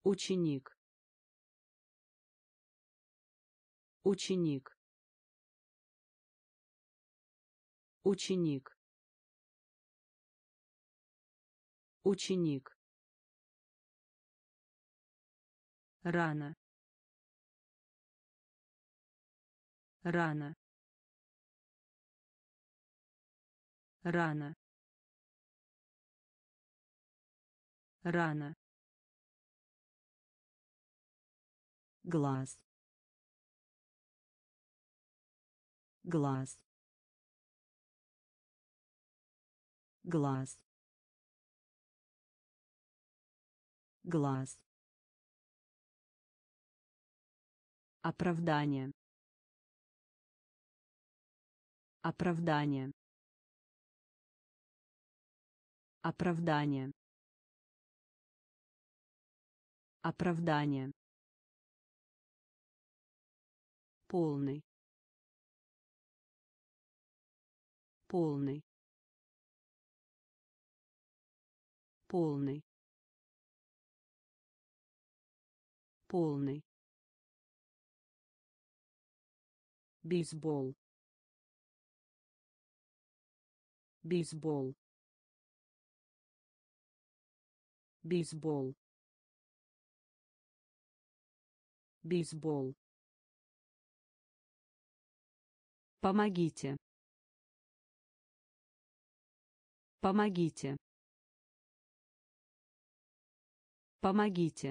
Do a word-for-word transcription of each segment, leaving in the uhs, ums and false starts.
Ученик. Ученик. Ученик. Ученик. Рано. Рано. Рано. Рано. Глаз. Глаз. Глаз. Глаз. Оправдание. Оправдание. Оправдание. Оправдание. Полный. Полный. Полный. Полный. Бейсбол. Бейсбол. Бейсбол. Бейсбол. Помогите. Помогите. Помогите.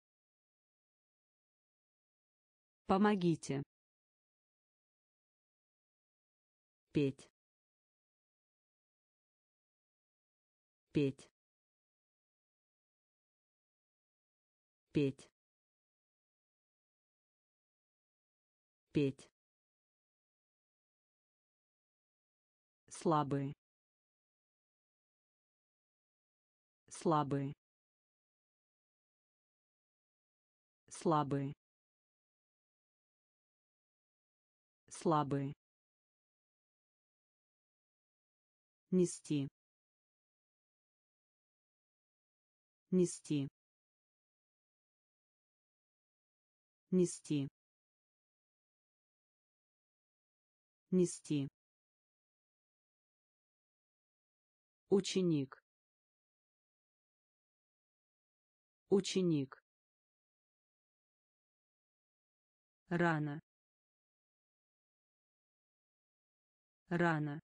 Помогите. Петь. Петь. Петь. Петь. Слабые. Слабые. Слабые. Слабые. Нести. Нести. Нести. Нести. Ученик. Ученик. Рано. Рано.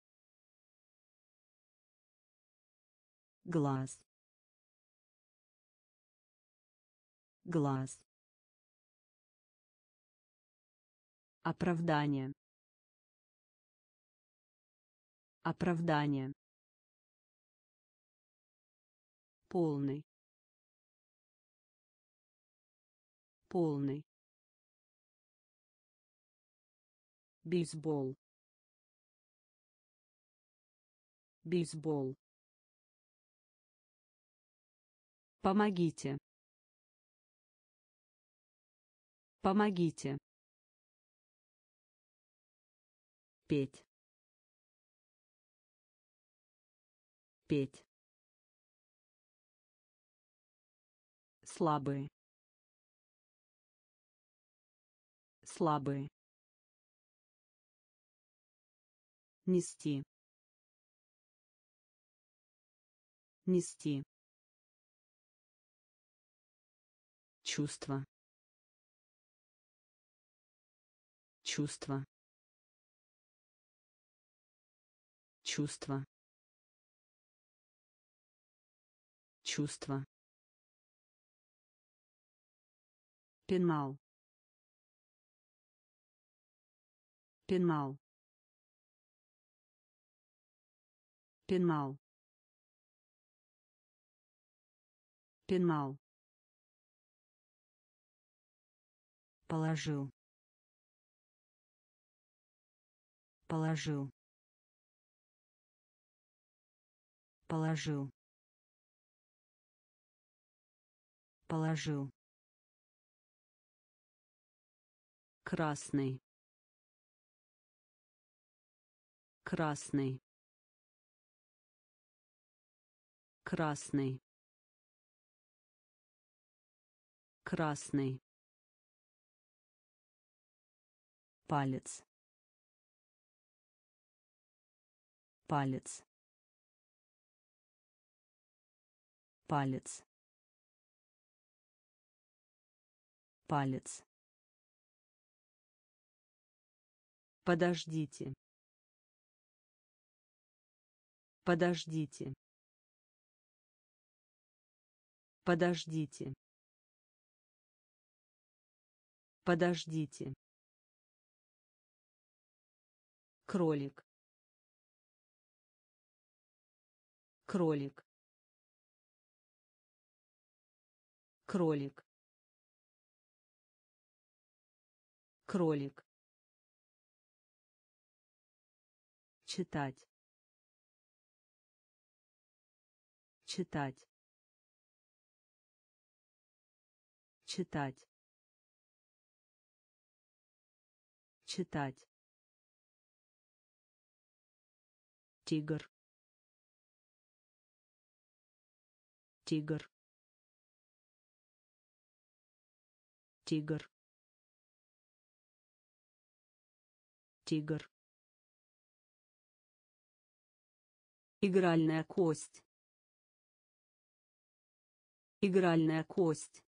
Глаз. Глаз. Оправдание. Оправдание. Полный. Полный. Бейсбол. Бейсбол. Помогите. Помогите. Петь. Петь. Слабые. Слабые. Нести. Нести. Чувство. Чувство. Чувство. Чувство. Пенал. Пенал. Пенал. Пенал. Положил. Положил. Положил. Положил. Красный. Красный. Красный. Красный. Палец. Палец. Палец. Палец. Подождите. Подождите. Подождите. Подождите. Кролик. Кролик. Кролик. Кролик. Читать. Читать. Читать. Читать. Тигр. Тигр. Тигр. Тигр. Игральная кость. Игральная кость.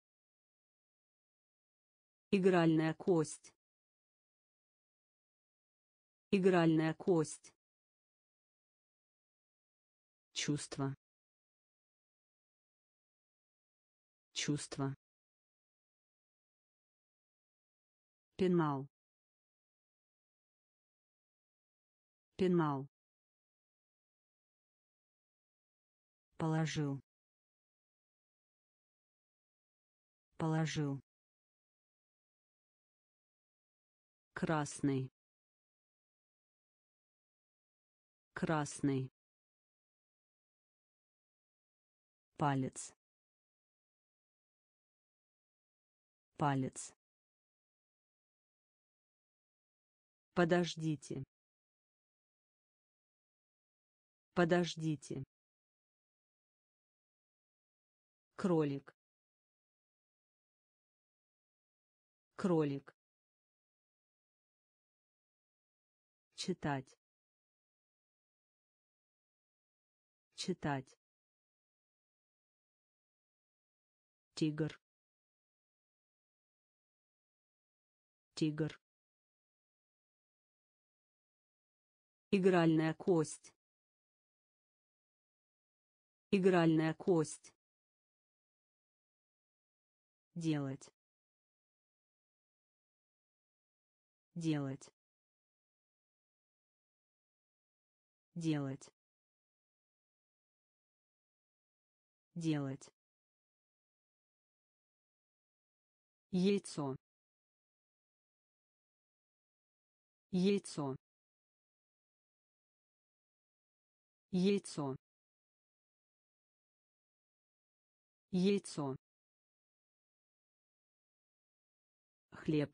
Игральная кость. Игральная кость. Чувство. Чувство. Пенал. Пенал. Положил. Положил. Красный. Красный. Палец. Палец. Подождите. Подождите. Кролик. Кролик. Читать. Читать. Тигр. Тигр. Игральная кость. Игральная кость. Делать. Делать. Делать. Делать. Яйцо. Яйцо. Яйцо. Яйцо. Хлеб.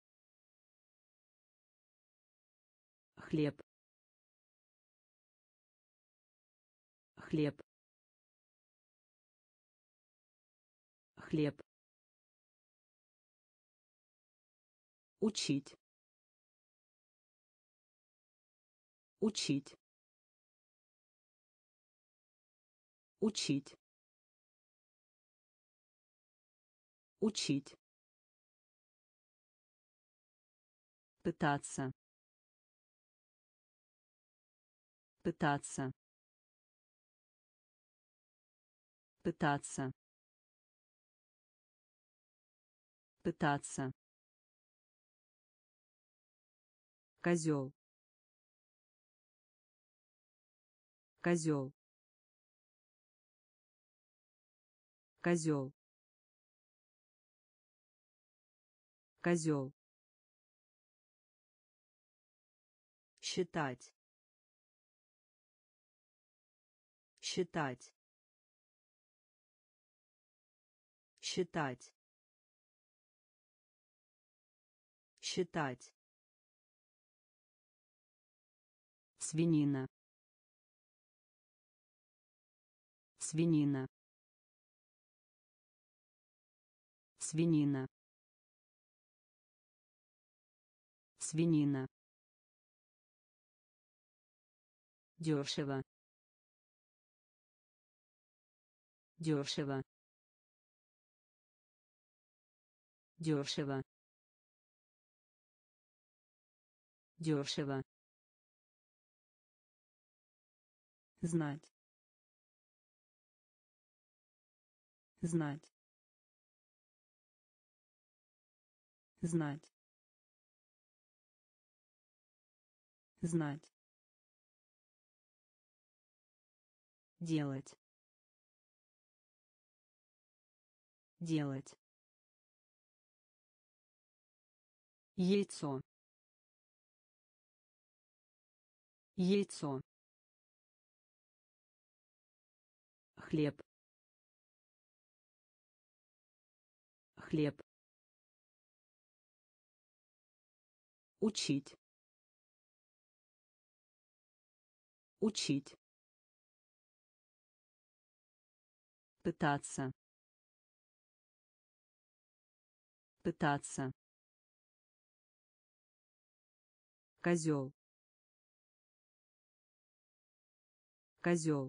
Хлеб. Хлеб. Хлеб. Учить. Учить. Учить. Учить. Пытаться. Пытаться. Пытаться. Пытаться. Козел. Козел. Козел. Козел. Считать. Считать. Считать. Считать. Свинина. Свинина. Свинина. Свинина. Дешево. Дешево. Дешево. Дешево. Знать. Знать. Знать. Знать. Делать. Делать. Яйцо. Яйцо. Хлеб. Хлеб. Учить. Учить. Пытаться. Пытаться. Козел. Козел.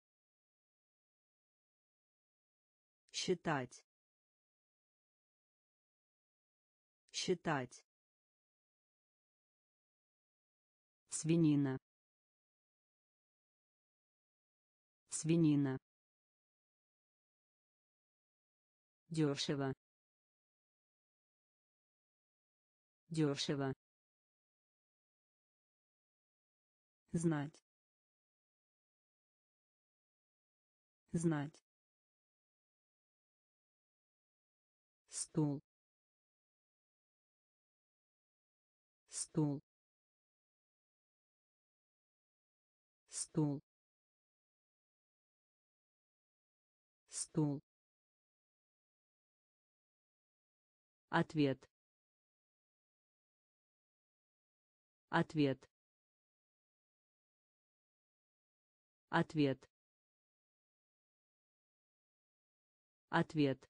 Считать. Считать. Свинина. Свинина. Дешево. Дешево. Знать. Знать. Стул. Стул. Стул. Стул. Ответ. Ответ. Ответ. Ответ.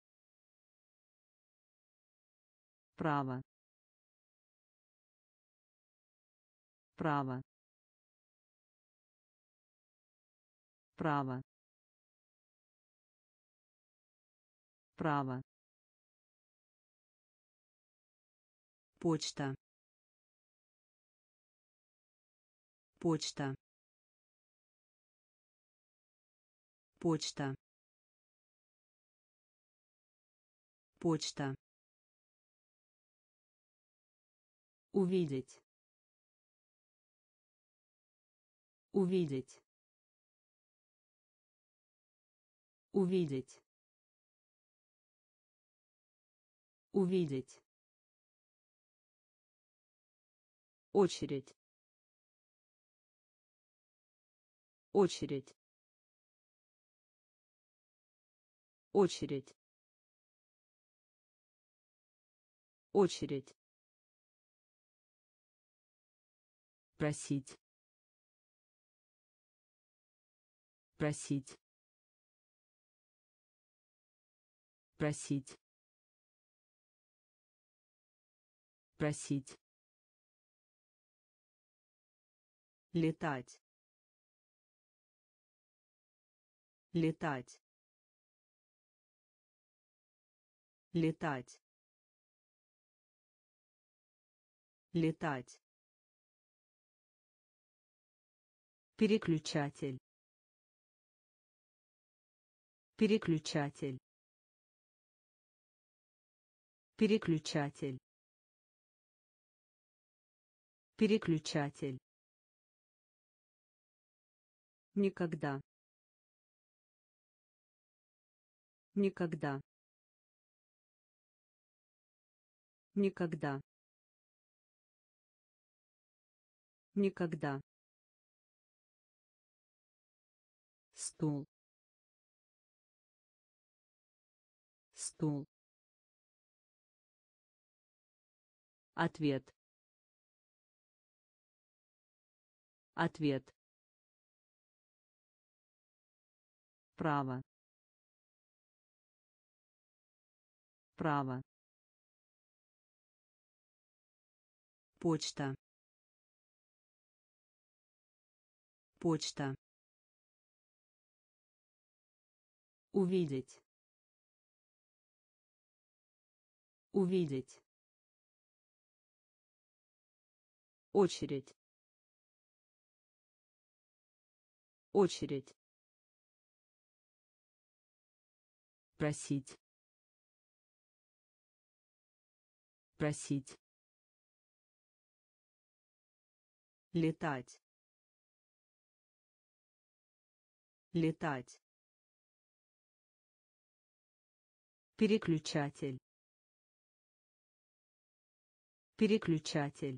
Право. Право. Право. Право. Почта. Почта. Почта. Почта. Увидеть. Увидеть. Увидеть. Увидеть. Очередь. Очередь. Очередь. Очередь. Просить. Просить. Просить. Просить. Летать. Летать. Летать. Летать. Переключатель. Переключатель. Переключатель. Переключатель. Никогда. Никогда. Никогда. Никогда. Стул. Стул. Ответ. Ответ. Право. Право. Почта. Почта. Увидеть. Увидеть. Очередь. Очередь. Просить. Просить. Летать. Летать. Переключатель. Переключатель.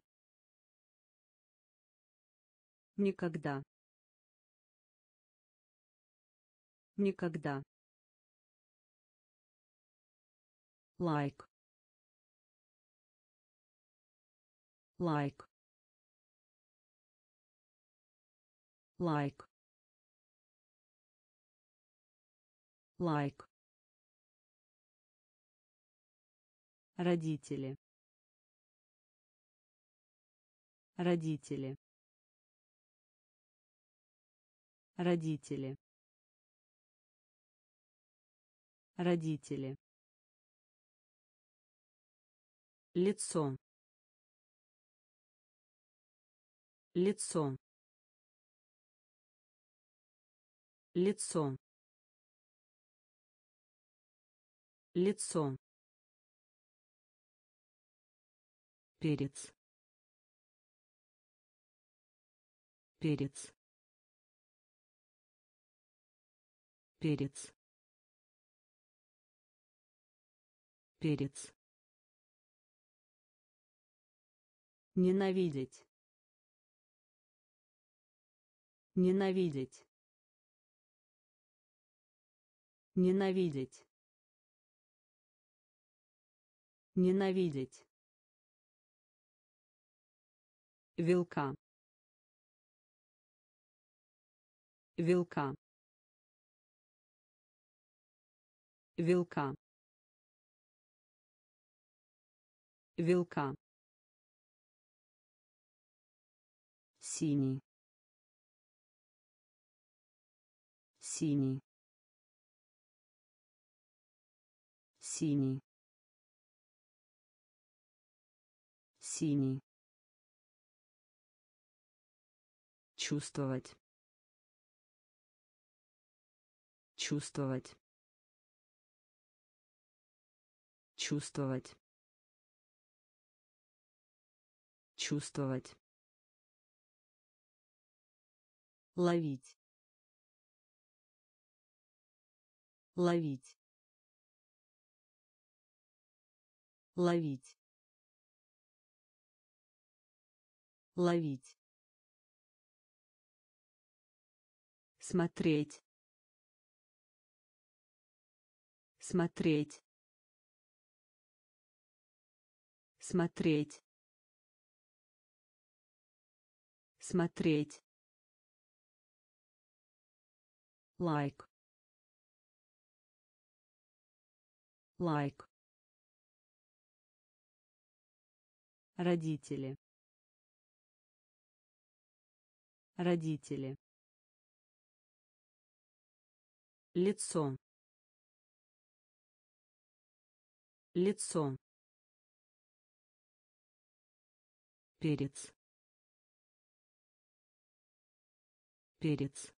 Никогда. Никогда. Лайк. Лайк. Лайк. Лайк. Родители. Родители. Родители. Родители. Лицо. Лицо. Лицо. Лицо. Перец. Перец. Перец. Перец. Ненавидеть. Ненавидеть. Ненавидеть. Ненавидеть. Вилка. Вилка. Вилка. Вилка. Синий. Синий. Синий. Синий. Чувствовать. Чувствовать. Чувствовать. Чувствовать. Ловить. Ловить. Ловить. Ловить. Смотреть. Смотреть. Смотреть. Смотреть. Лайк. Лайк. Родители. Родители. Лицо. Лицо. Перец. Перец.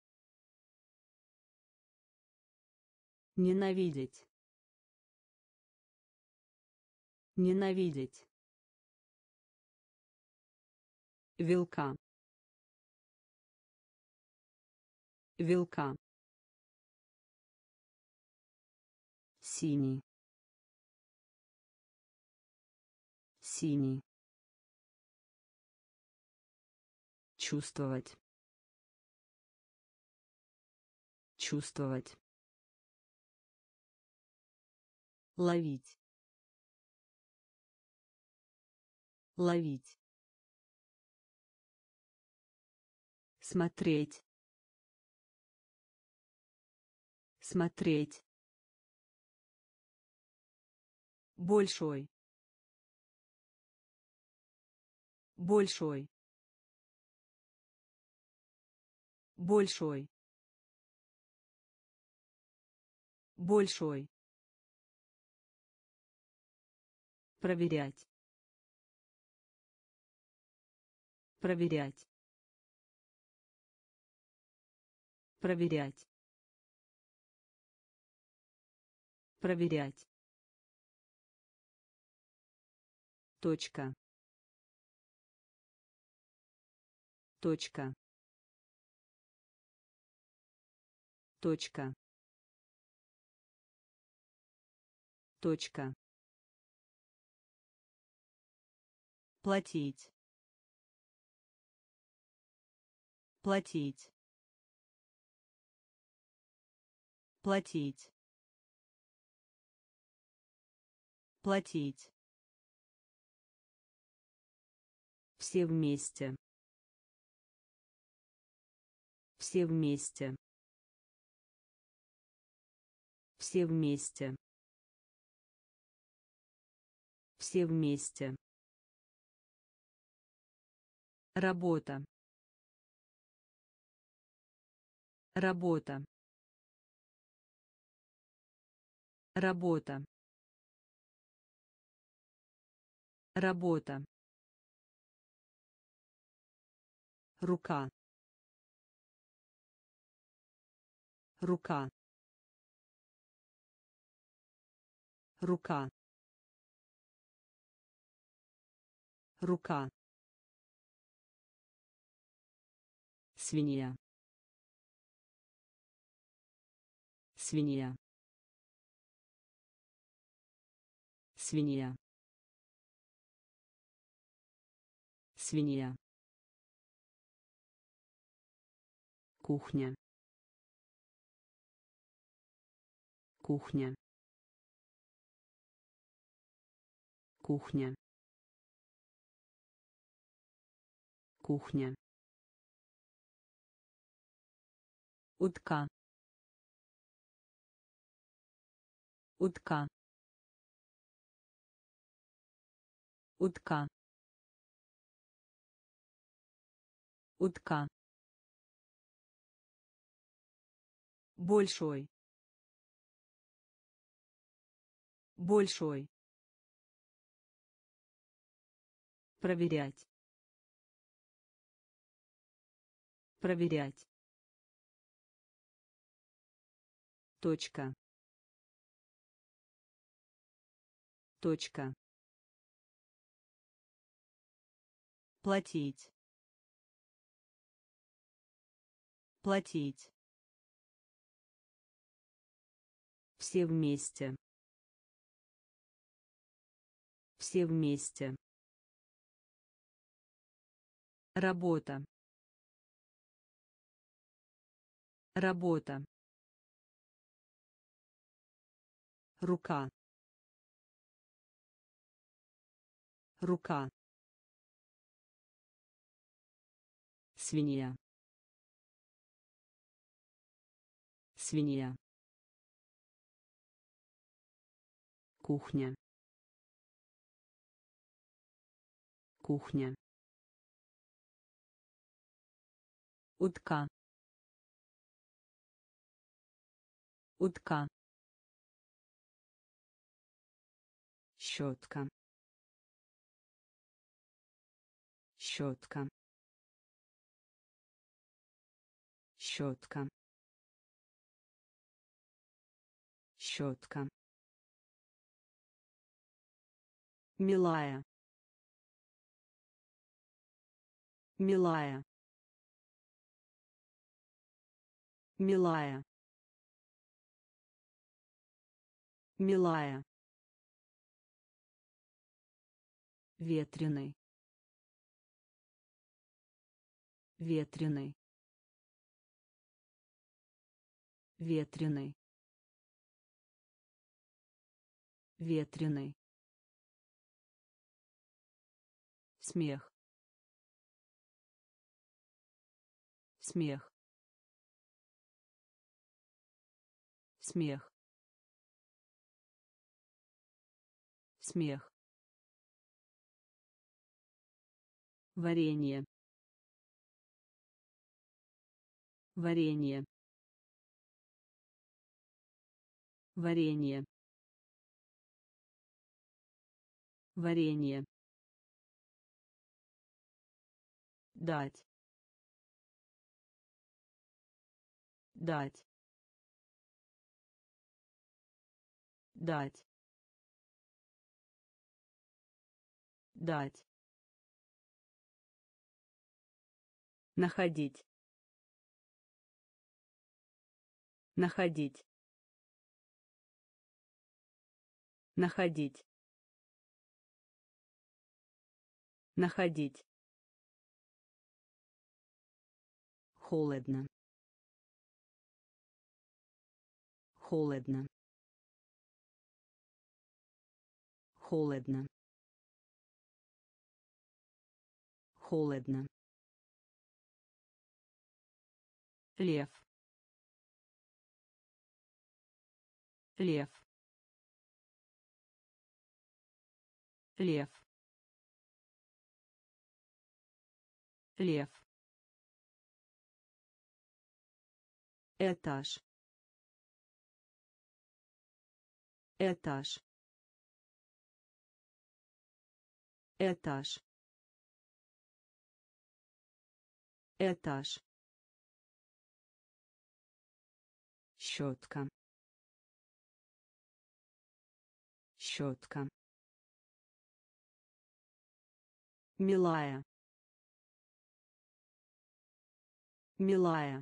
Ненавидеть. Ненавидеть. Вилка. Вилка. Синий. Синий. Чувствовать. Чувствовать. Ловить. Ловить. Смотреть. Смотреть. большой, большой, большой, большой, проверять, проверять, проверять, проверять, точка, точка, точка, точка, платить, платить, платить, платить, все вместе, все вместе, все вместе, все вместе, работа, работа, работа, работа, рука, рука, рука, рука, свинья, свинья, свинья, свинья, кухня, кухня, кухня, кухня, утка, утка, утка, утка, большой, большой, проверять, проверять, точка, точка, платить, платить, все вместе, все вместе, работа, работа, рука, рука, свинья, свинья, кухня, кухня, утка, утка, щетка, щетка, щетка, щетка, милая, милая, милая, милая, ветреный, ветреный, ветреный, ветреный, смех, смех, смех, Смех. Варенье. Варенье. Варенье. Варенье. Дать. Дать. Дать. Дать. Находить. Находить. Находить. Находить. Холодно. Холодно. Холодно. Холодно. Лев. Лев. Лев. Лев. Этаж. Этаж. Этаж. Этаж. Щетка. Щетка. Милая. Милая.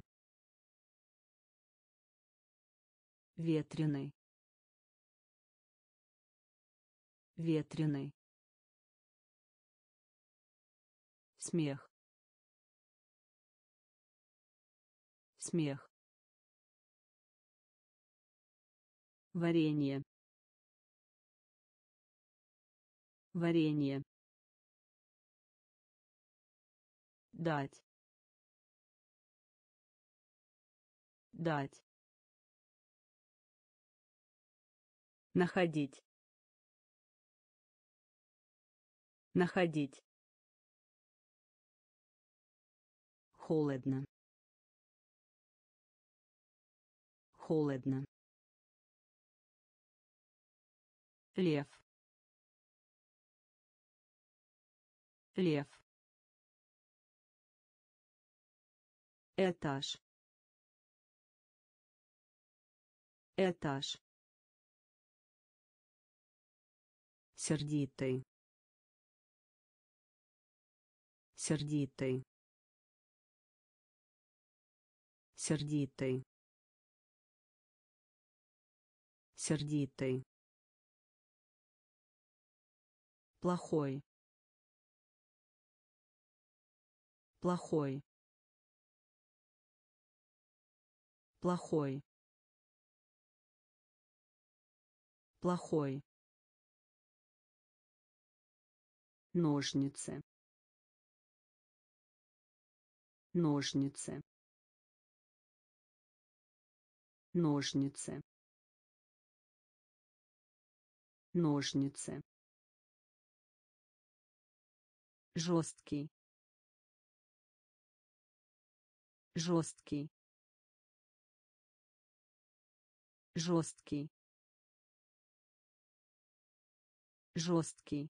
Ветреный. Ветреный. Смех. Смех. Варенье. Варенье. Дать. Дать. Находить. Находить. Холодно. Холодно. Лев. Лев. Этаж. Этаж. Сердитый. Сердитый. Сердитый. Сердитый. Плохой. Плохой. Плохой. Плохой. Ножницы. Ножницы. Ножницы. Ножницы. Жесткий. Жесткий. Жесткий. Жесткий.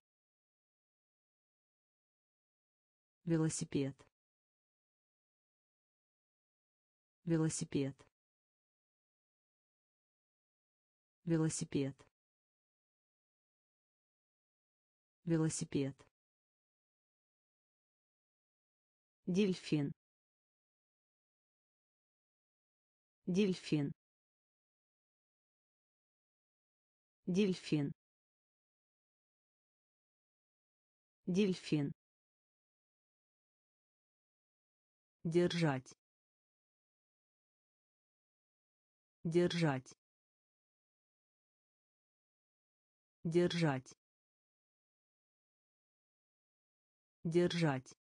Велосипед. Велосипед. Велосипед. Велосипед. Дельфин. Дельфин. Дельфин. Дельфин. Держать. Держать. Держать. Держать.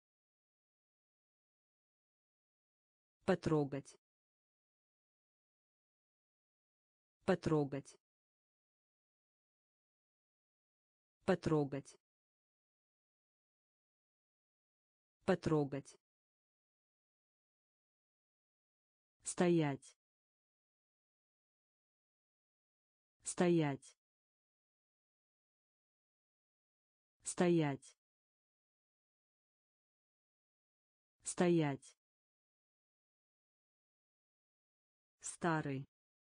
Потрогать. Потрогать. Потрогать. Потрогать. Стоять. Стоять. Стоять. Стоять. Старый.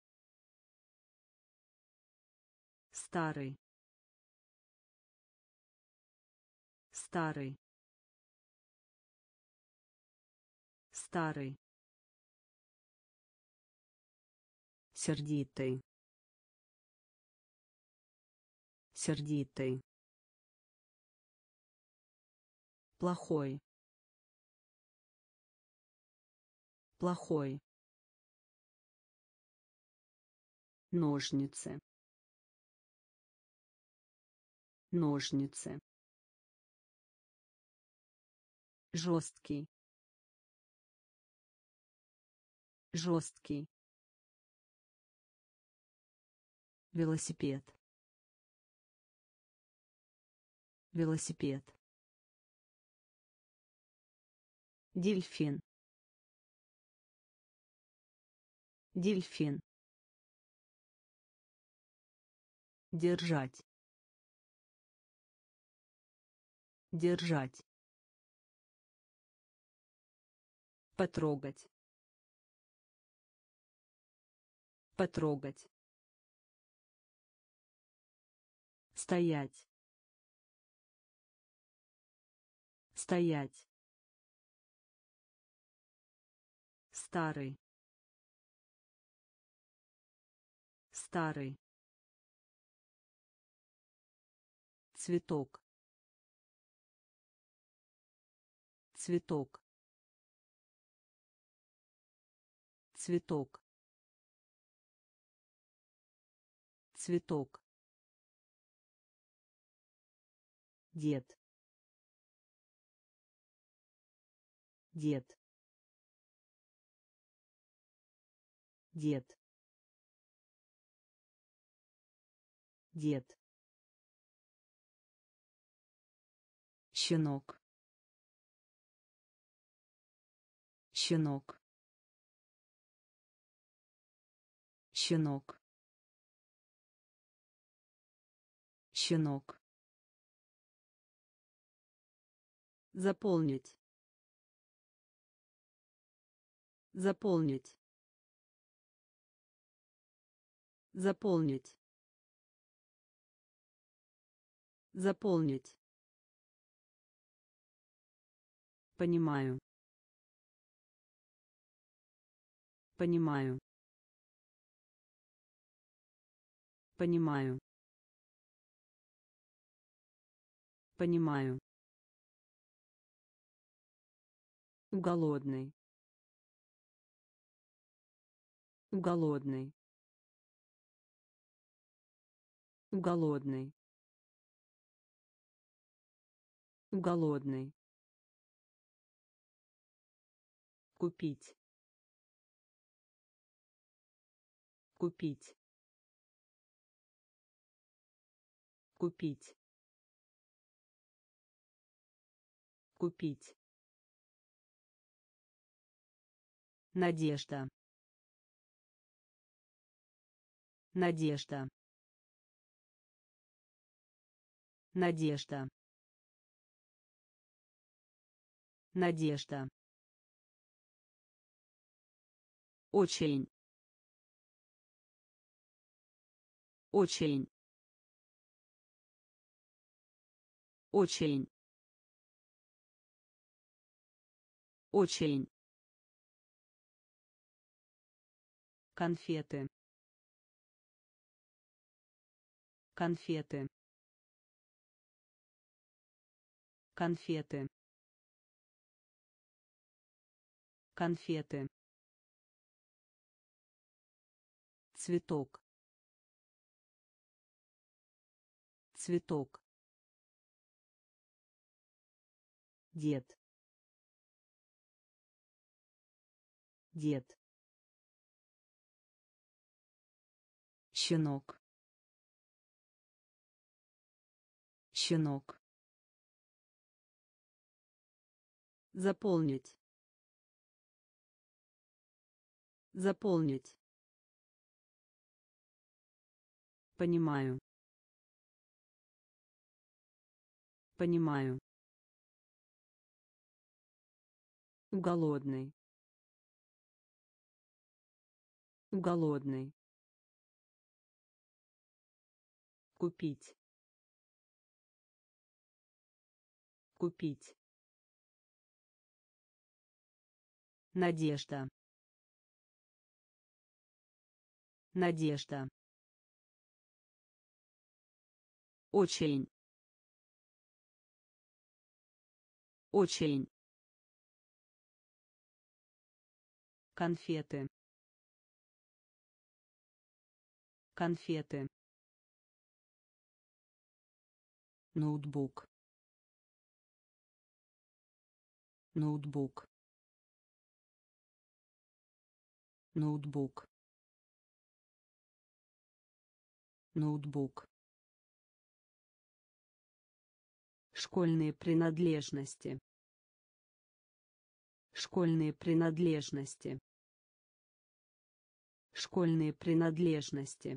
Старый. Старый. Старый. Сердитый. Сердитый. Плохой. Плохой. Ножницы. Ножницы. Жесткий. Жесткий. Велосипед. Велосипед. Дельфин. Дельфин. Держать. Держать. Потрогать. Потрогать. Стоять. Стоять. Старый. Старый. Цветок. Цветок. Цветок. Цветок. Дед. Дед. Дед. Дед. Щенок. Щенок. Щенок. Щенок. Заполнить. Заполнить. Заполнить. Заполнить. Понимаю. Понимаю. Понимаю. Понимаю. Голодный. Голодный. Голодный. Голодный. Купить. Купить. Купить. Купить. Надежда. Надежда. Надежда. Надежда. Очень. Очень. Очень. Очень. Конфеты. Конфеты. Конфеты. Конфеты. Цветок. Цветок. Дед. Дед. Щенок. щенок, заполнить, заполнить, понимаю, понимаю, голодный, голодный, купить, купить, надежда, надежда, очень, очень, конфеты, конфеты, ноутбук, ноутбук, ноутбук, ноутбук, школьные принадлежности, школьные принадлежности, школьные принадлежности,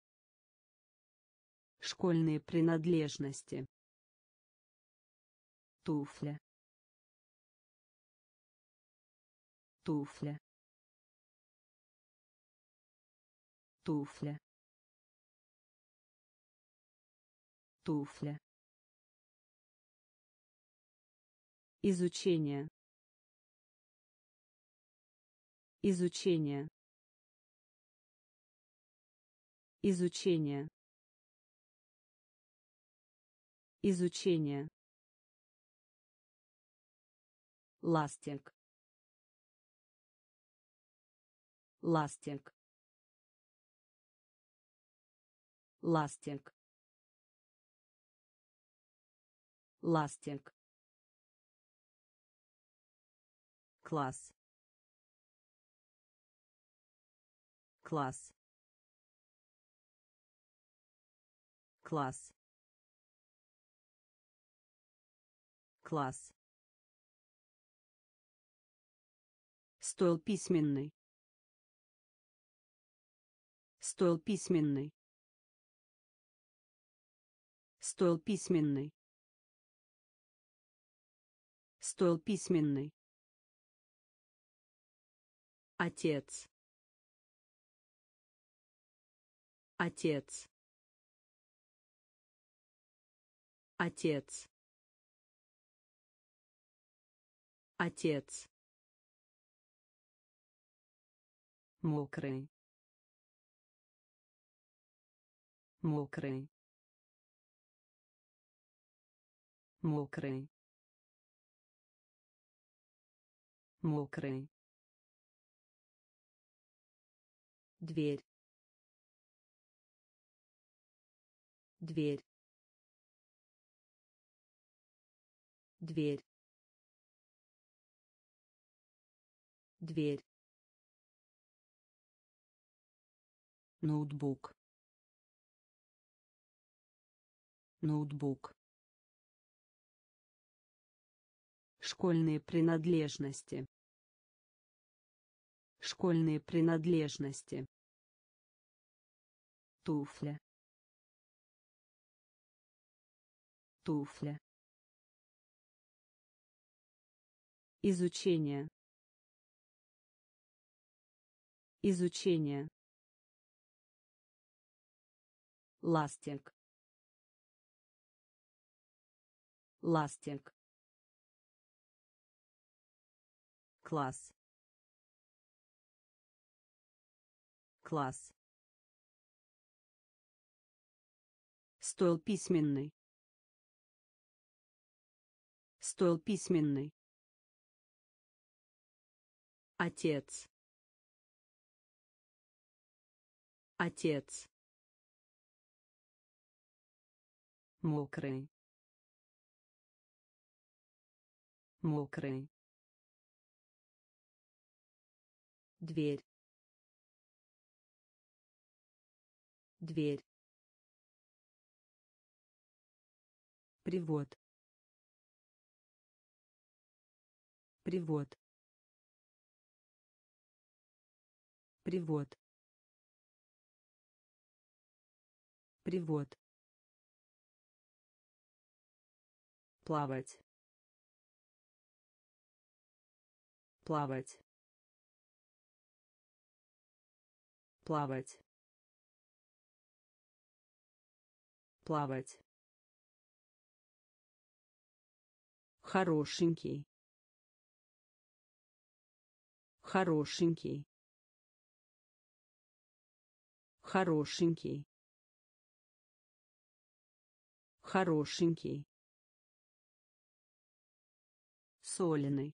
школьные принадлежности, туфля, туфля, туфля, туфля, изучение, изучение, изучение, изучение, ластик, ластик, ластик, ластик, класс, класс, класс, класс, стол письменный, стол письменный, стол письменный, стол письменный, отец, отец, отец, отец, мокрый, мокрый, мокрый, мокрый, дверь, дверь, дверь, дверь, ноутбук, ноутбук, школьные принадлежности, школьные принадлежности, туфля, туфля, изучение, изучение, ластик, ластик, класс, класс, стол письменный, стол письменный, отец, отец, мокрый, мокрый, дверь, дверь, Привод. Привод. Привод. Привод. Плавать. Плавать. Плавать. Плавать. Хорошенький. Хорошенький. Хорошенький. Хорошенький. Соленый.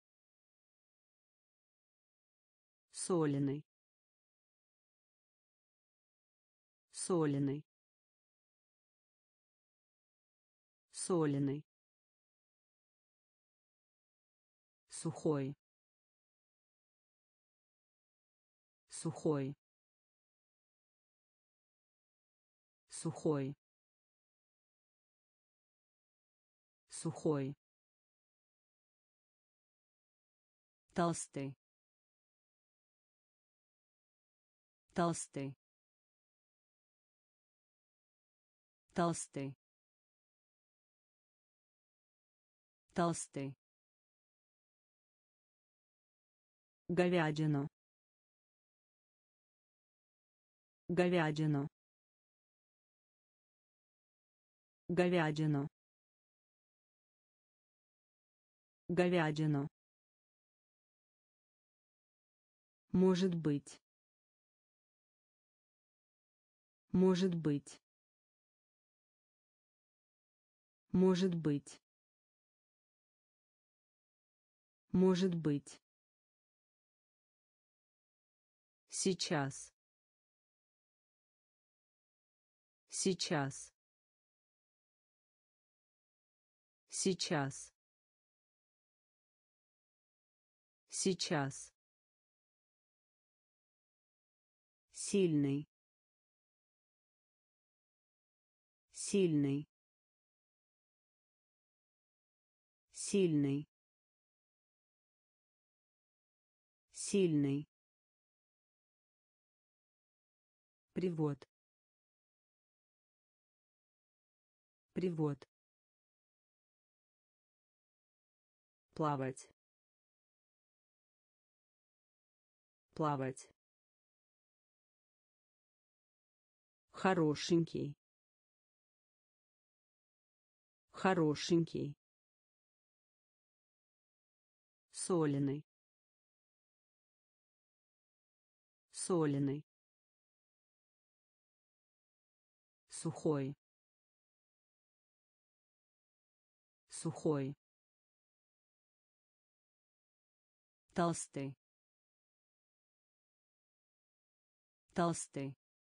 Соленый. Соленый. Соленый. Сухой. Сухой. Сухой. Сухой. Толстый. Толстый. Толстый. Толстый. Говядину. Говядину. Говядину. Говядину. Может быть. Может быть. Может быть. Может быть. Сейчас. Сейчас. Сейчас. Сейчас. Сильный. Сильный. Сильный. Сильный. Привод. Привод. Плавать. Плавать. Хорошенький. Хорошенький. Соленый. Соленый. Сухой. Сухой. Толстый. Толстый.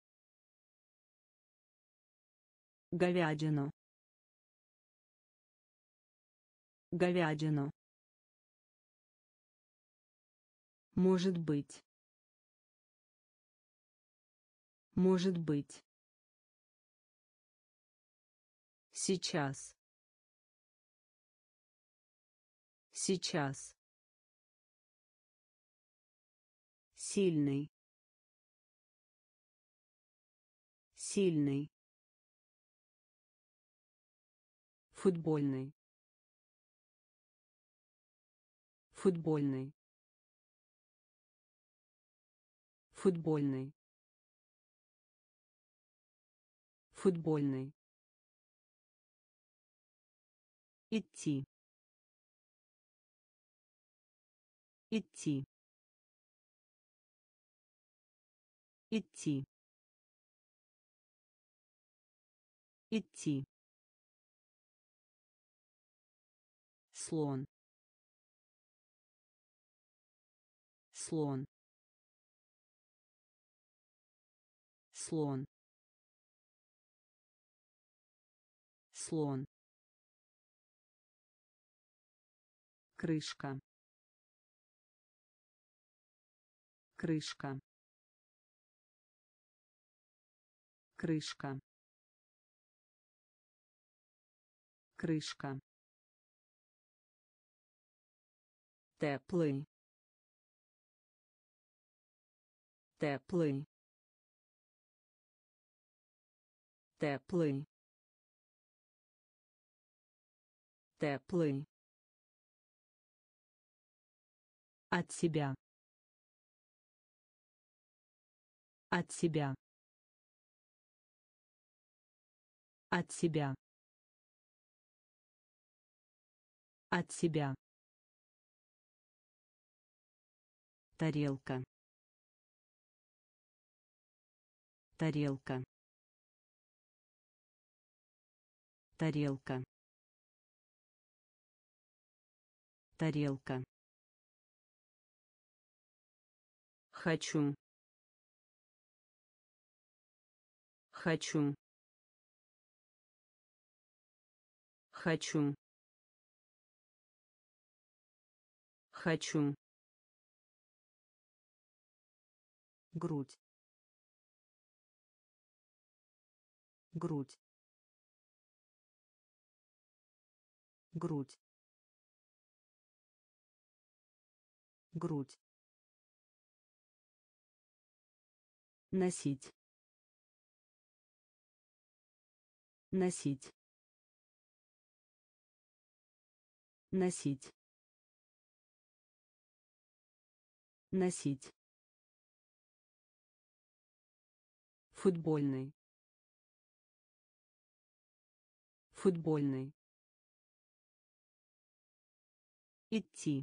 Говядину. Говядину. Может быть. Может быть. Сейчас. Сейчас. Сильный. Сильный. Футбольный. Футбольный. Футбольный. Футбольный. Идти. Идти. Идти. Идти. Слон. Слон. Слон. Слон. Крышка. Крышка. Крышка. Крышка. Теплый. Теплый. Теплый. Теплый. От себя. От себя. От себя. От себя. Тарелка. Тарелка. Тарелка. Тарелка. Хочу. Хочу. Хочу. Хочу. Грудь. Грудь. Грудь. Грудь. Носить. Носить. Носить. Носить. Футбольный. Футбольный. Идти.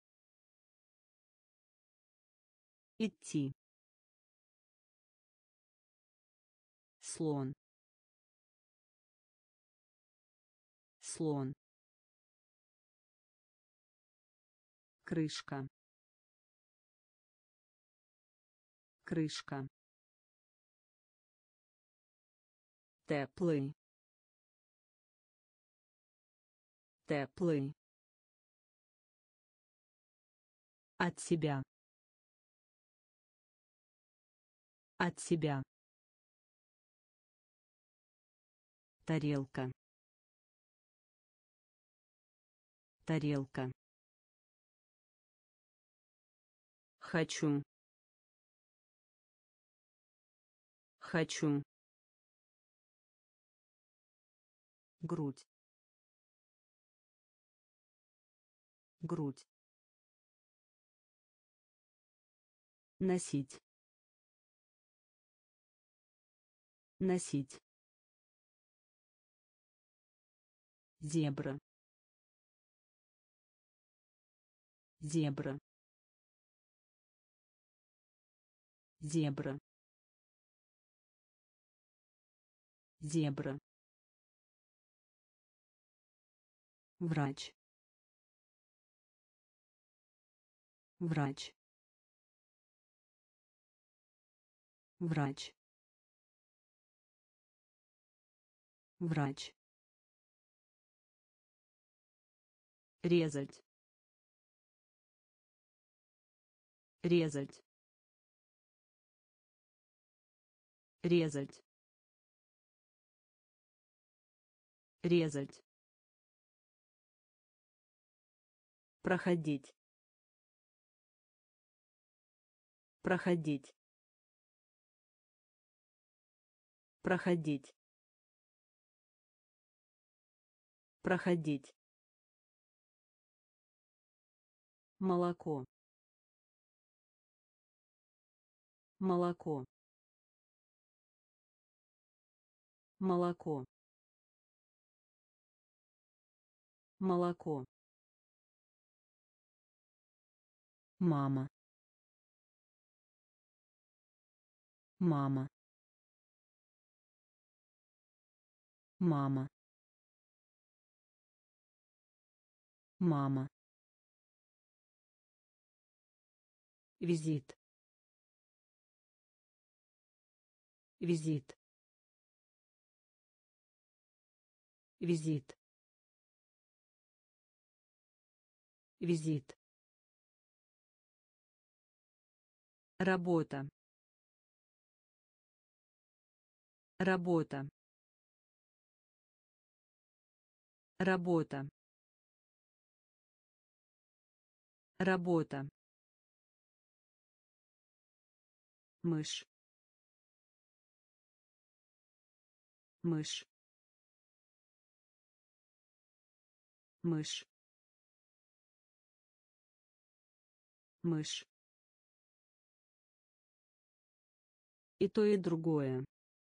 Идти. Слон. Слон. Крышка. Крышка. Теплый. Теплый. От себя. От себя. Тарелка. Тарелка. Хочу. Хочу. Грудь. Грудь. Носить. Носить. Зебра. Зебра. Зебра. Зебра. Врач. Врач. Врач. Врач. Резать. Резать. Резать. Резать. Проходить. Проходить. Проходить. Проходить. Молоко. Молоко. Молоко. Молоко. Мама. Мама. Мама. Мама. Визит. Визит. Визит. Визит. Работа. Работа. Работа. Работа. Мышь. Мышь. Мышь. Мышь. И то, и другое.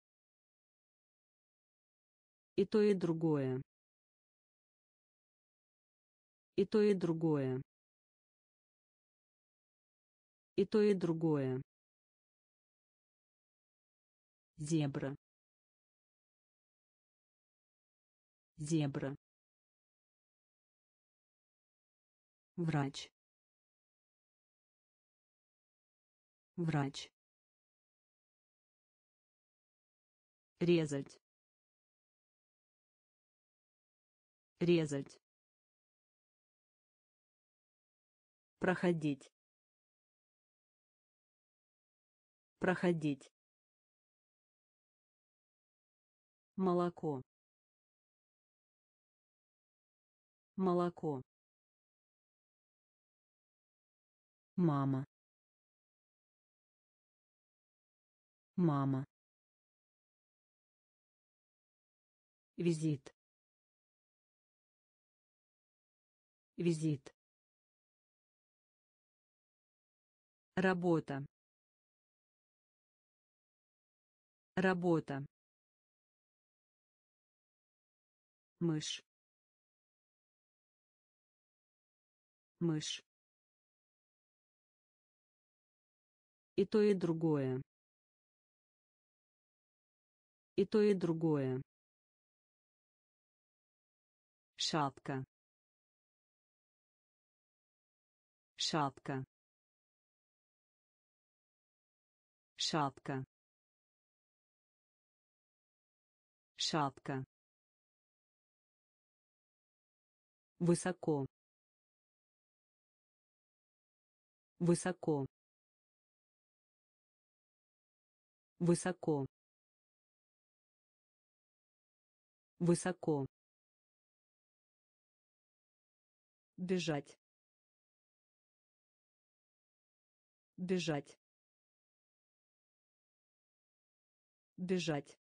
И то, и другое. И то, и другое. И то, и другое. Зебра. Зебра. Врач. Врач. Резать. Резать. Проходить. Проходить. Молоко. Молоко. Мама. Мама. Визит. Визит. Работа. Работа. Мышь. Мышь. И то, и другое. И то, и другое. Шапка. Шапка. Шапка. Шапка. Высоко. Высоко. Высоко. Высоко. Бежать. Бежать. Бежать.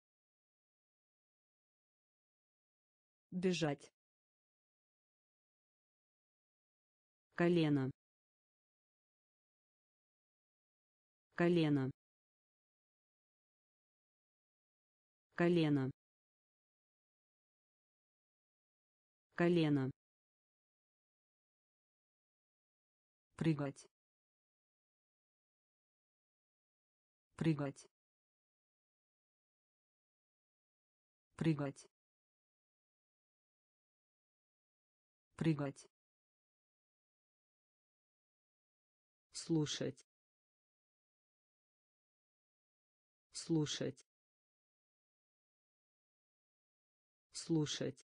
Бежать. Колено. Колено. Колено. Колено. Прыгать. Прыгать. Прыгать. Прыгать. Слушать. Слушать. Слушать.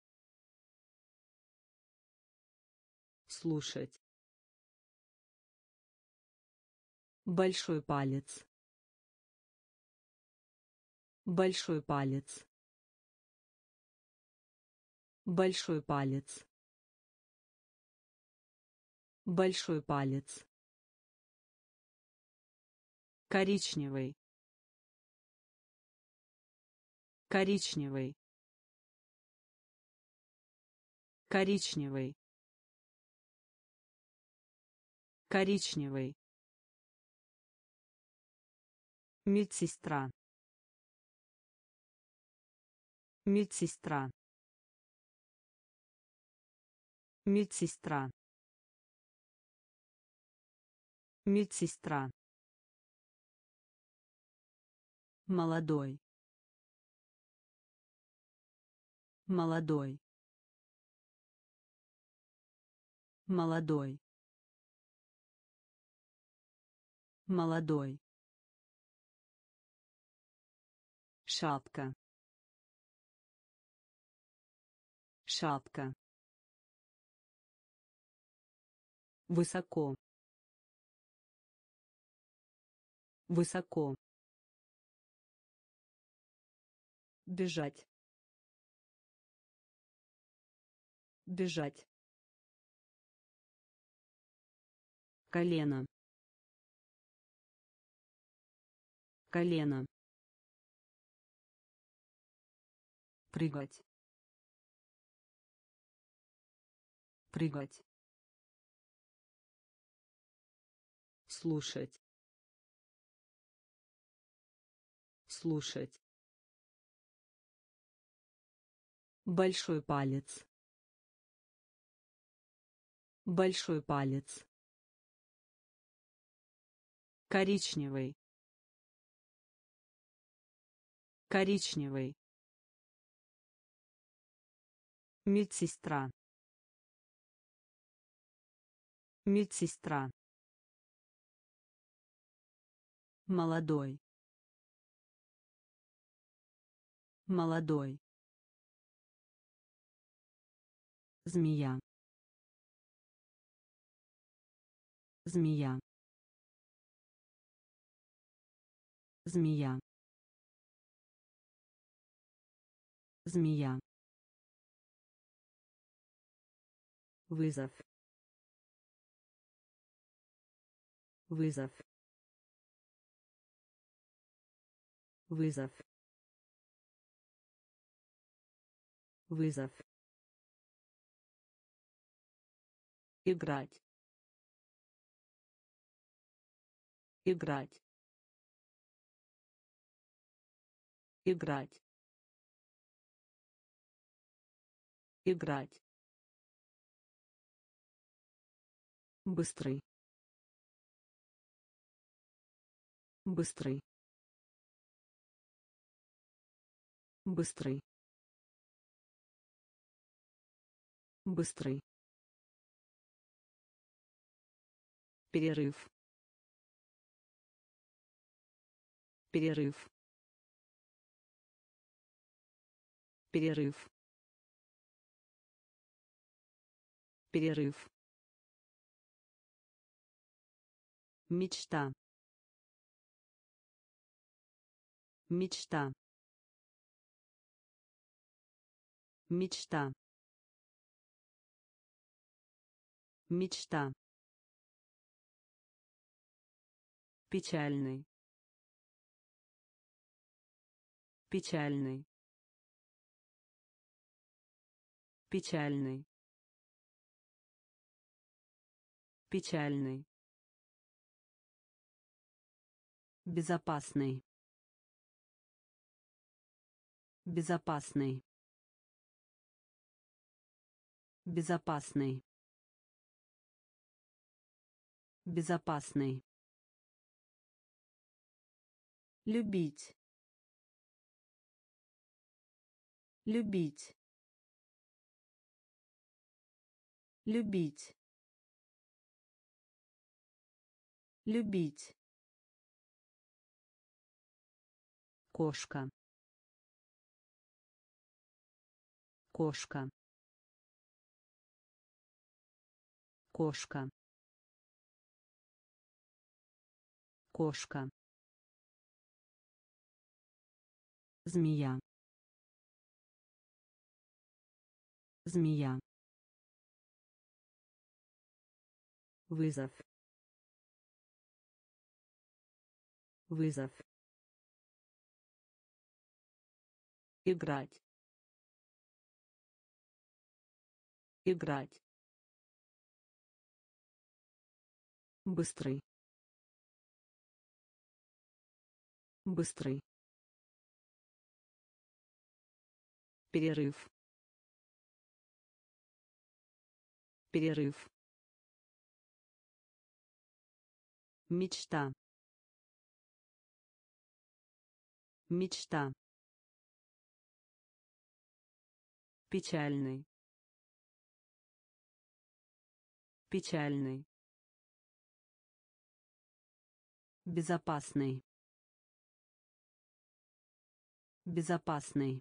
Слушать. Большой палец. Большой палец. Большой палец. Большой палец. Коричневый. Коричневый. Коричневый. Коричневый. Медсестра. Медсестра. Медсестра. Медсестра. Молодой. Молодой. Молодой. Молодой. Шапка. Шапка. Высоко. Высоко. Бежать. бежать, колено, колено, прыгать, прыгать, слушать, слушать, большой палец, большой палец, коричневый, коричневый, медсестра, медсестра, молодой, молодой, змея, змея, змея, змея, вызов, вызов, вызов, вызов, играть, играть, играть, играть, быстрый, быстрый, быстрый, быстрый, перерыв, перерыв, перерыв, перерыв, мечта, мечта, мечта, мечта, печальный, печальный, печальный, печальный, безопасный, безопасный, безопасный, безопасный, любить, любить, любить, любить, кошка, кошка, кошка, кошка, змея, змея, вызов, вызов, играть, играть, быстрый, быстрый, перерыв, перерыв, мечта, мечта, печальный, печальный, безопасный, безопасный,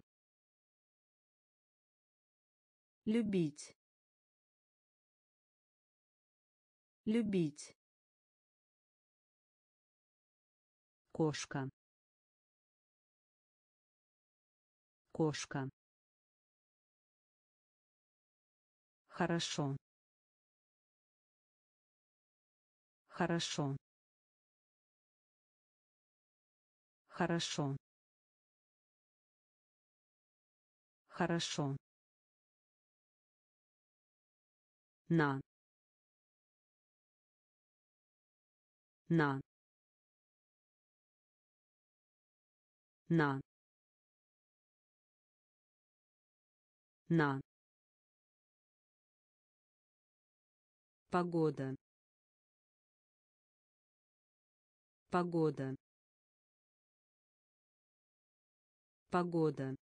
любить, любить, кошка, кошка, Хорошо. Хорошо. Хорошо. Хорошо. На. На. На. На. Погода. Погода. Погода.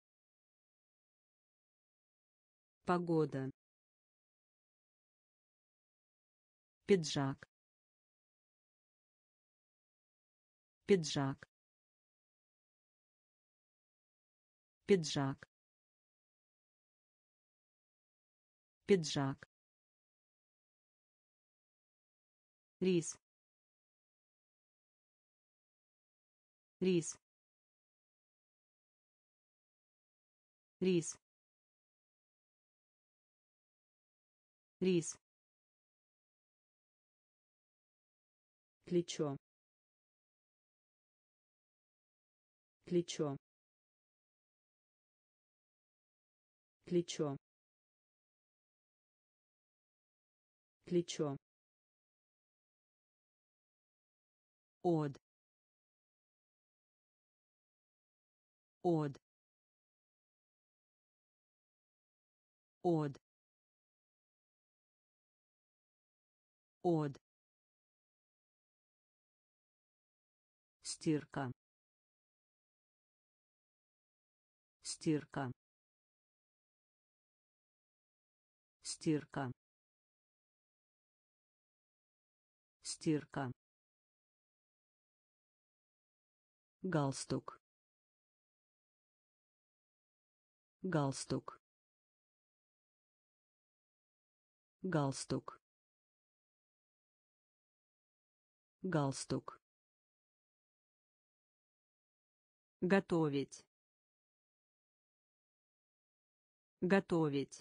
Погода. Пиджак. Пиджак. Пиджак. Пиджак. Рис. Рис. Рис. Рис. Плечо. Плечо. Плечо. Плечо. Од. Од. Од. Од. Стирка. Стирка. Стирка. Стирка. Галстук. Галстук. Галстук. Галстук. Готовить. Готовить.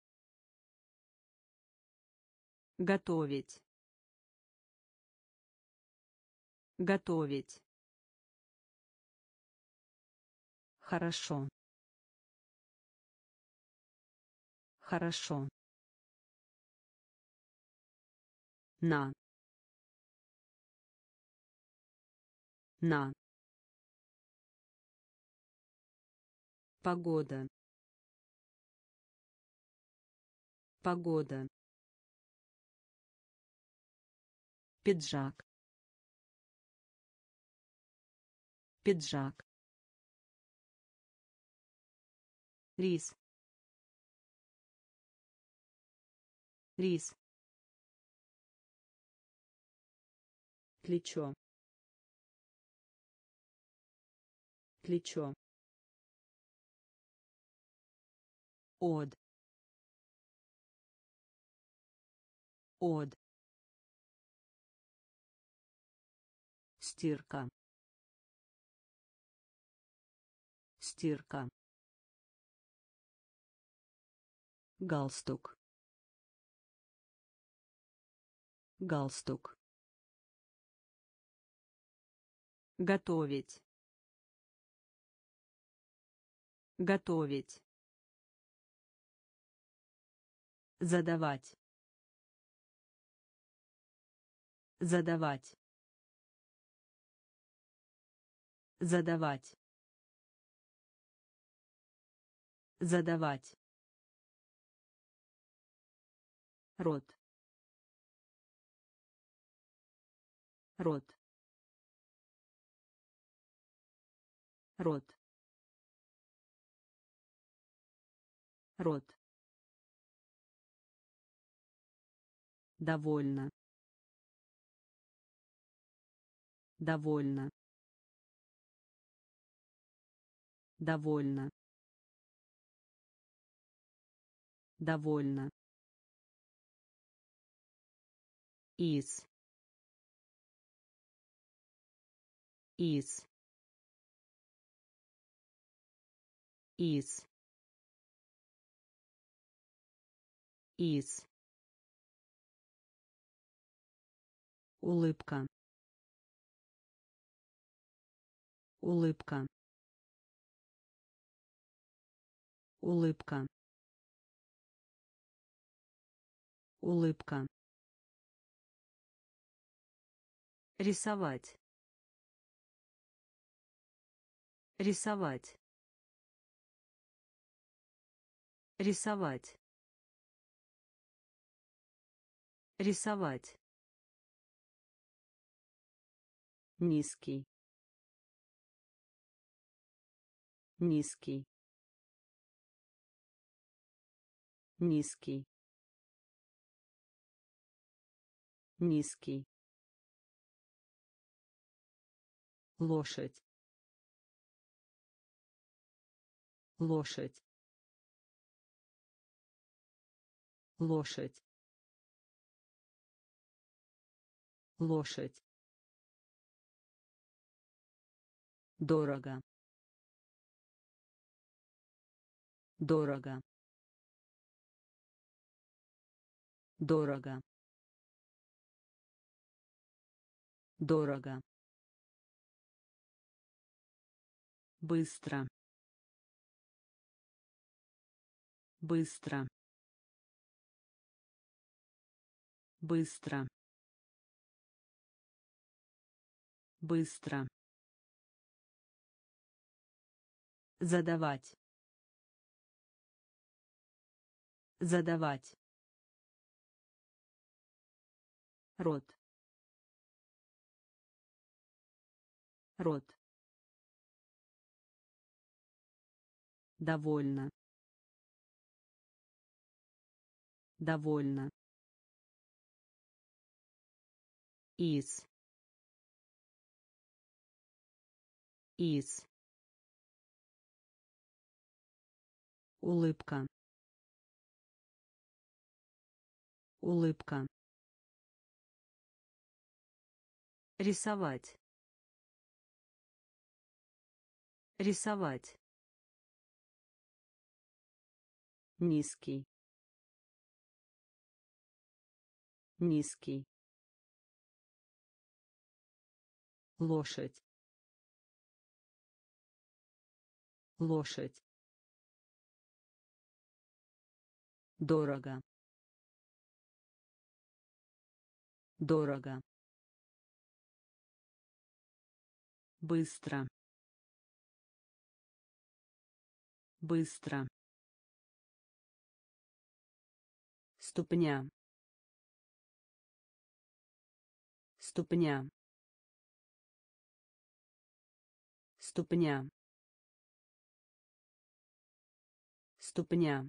Готовить. Готовить. Хорошо. Хорошо. На. На. Погода. Погода. Пиджак. Пиджак. Рис. Рис. Плечо. Плечо. Од. Од. Стирка. Стирка. Галстук. Галстук. Готовить. Готовить. Задавать. Задавать. Задавать. Задавать. Рот. Рот. Рот. Рот. Довольно. Довольно. Довольно. Довольно. Из. Из. Из. из, улыбка, улыбка, улыбка, улыбка, рисовать, рисовать, рисовать, рисовать, низкий, низкий, низкий, низкий, лошадь, лошадь, лошадь, лошадь, дорого, дорого, дорого, дорого, быстро, быстро, быстро, быстро, задавать, задавать, рот, рот, довольно, довольно, из, из, улыбка, улыбка, рисовать, рисовать, низкий, низкий, лошадь, лошадь, дорого, дорого, быстро, быстро, ступня, ступня, ступня, ступня,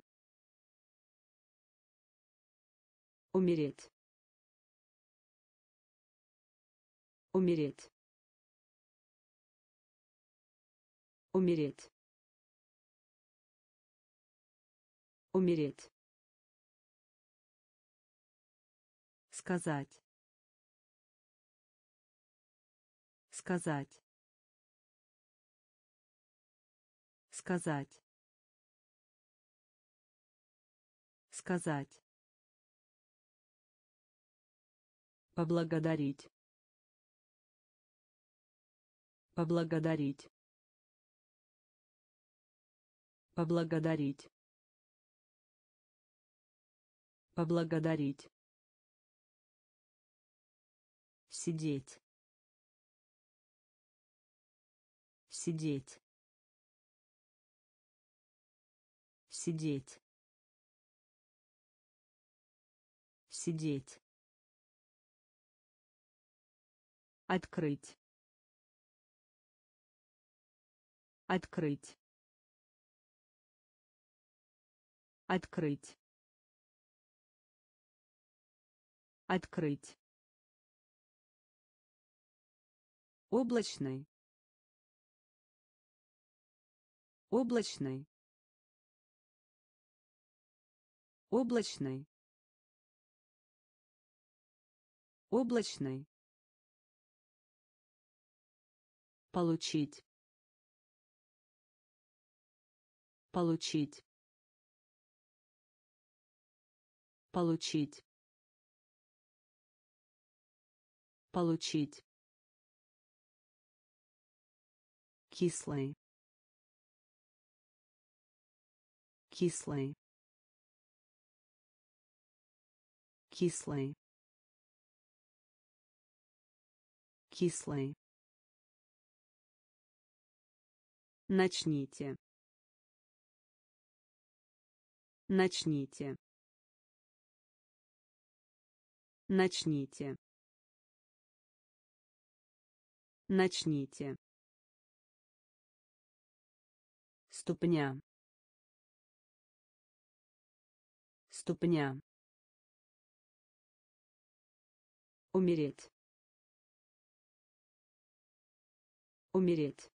умереть, умереть, умереть, умереть, сказать, сказать, сказать, сказать, поблагодарить, поблагодарить, поблагодарить, поблагодарить, сидеть, сидеть, сидеть, сидеть, открыть, открыть, открыть, открыть, облачный, облачный, облачный, облачный, получить, получить, Получить. Получить. Кислый. Кислый. Кислый. Кислый. Начните. Начните. Начните. Начните. Ступня. Ступня. Умереть. Умереть.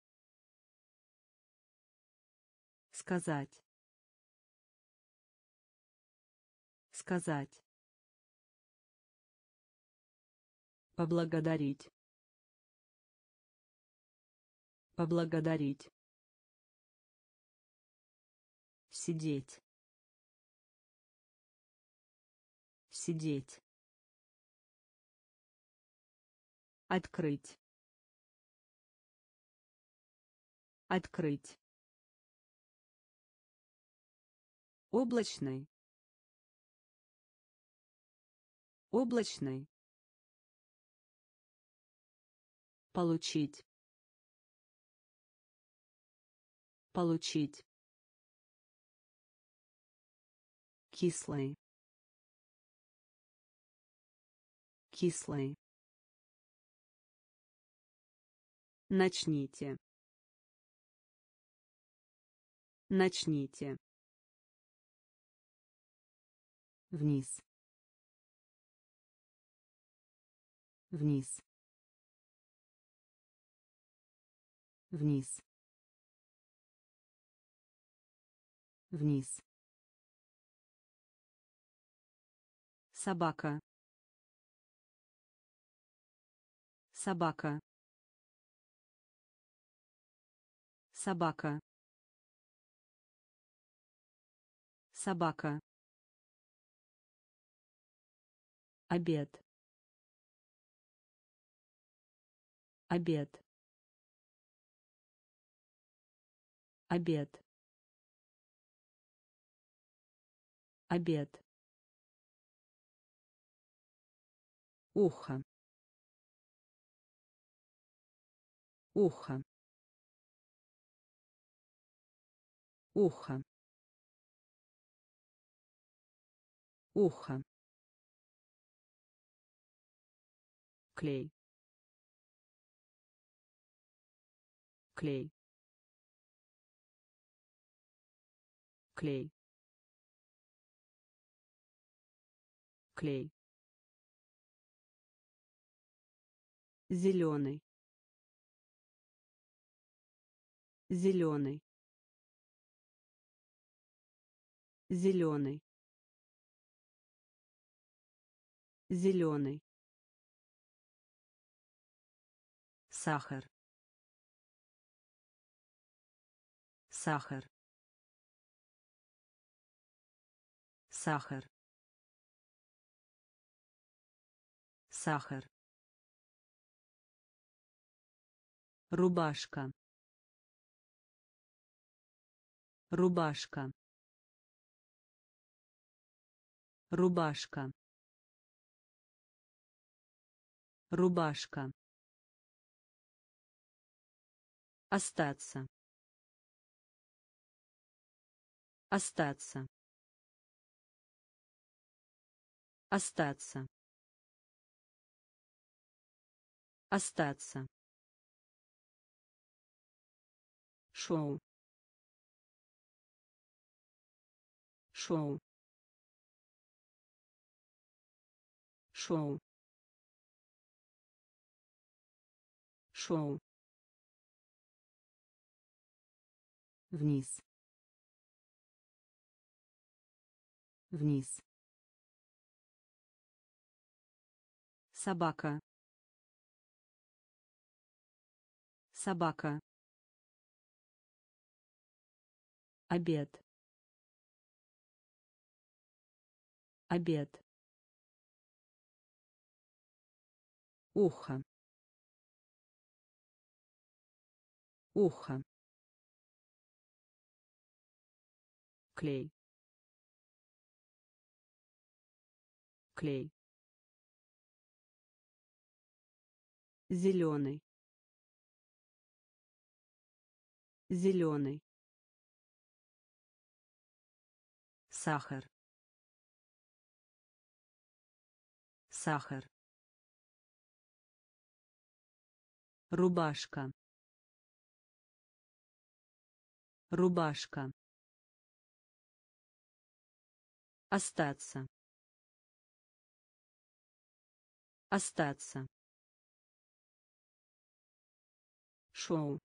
Сказать. Сказать. Поблагодарить. Поблагодарить. Сидеть. Сидеть. Открыть. Открыть. Облачный. Облачный. Получить. Получить. Кислый. Кислый. Начните. Начните. Вниз. Вниз. Вниз. Вниз. Собака. Собака. Собака. Собака. Обед. Обед. Обед. Обед. Ухо. Ухо. Ухо. Ухо. Клей. Клей. Клей. Клей. Зеленый. Зеленый. Зеленый. Зеленый. Сахар. Сахар. Сахар. Сахар. Рубашка. Рубашка. Рубашка. Рубашка. Остаться. Остаться. Остаться. Остаться. Шоу. Шоу. Шоу. Шоу. Вниз. Вниз. Собака. Собака. Обед. Обед. Ухо. Ухо. Клей. Клей. Зеленый. Зеленый. Сахар. Сахар. Рубашка. Рубашка. Остаться. Остаться. Шоу.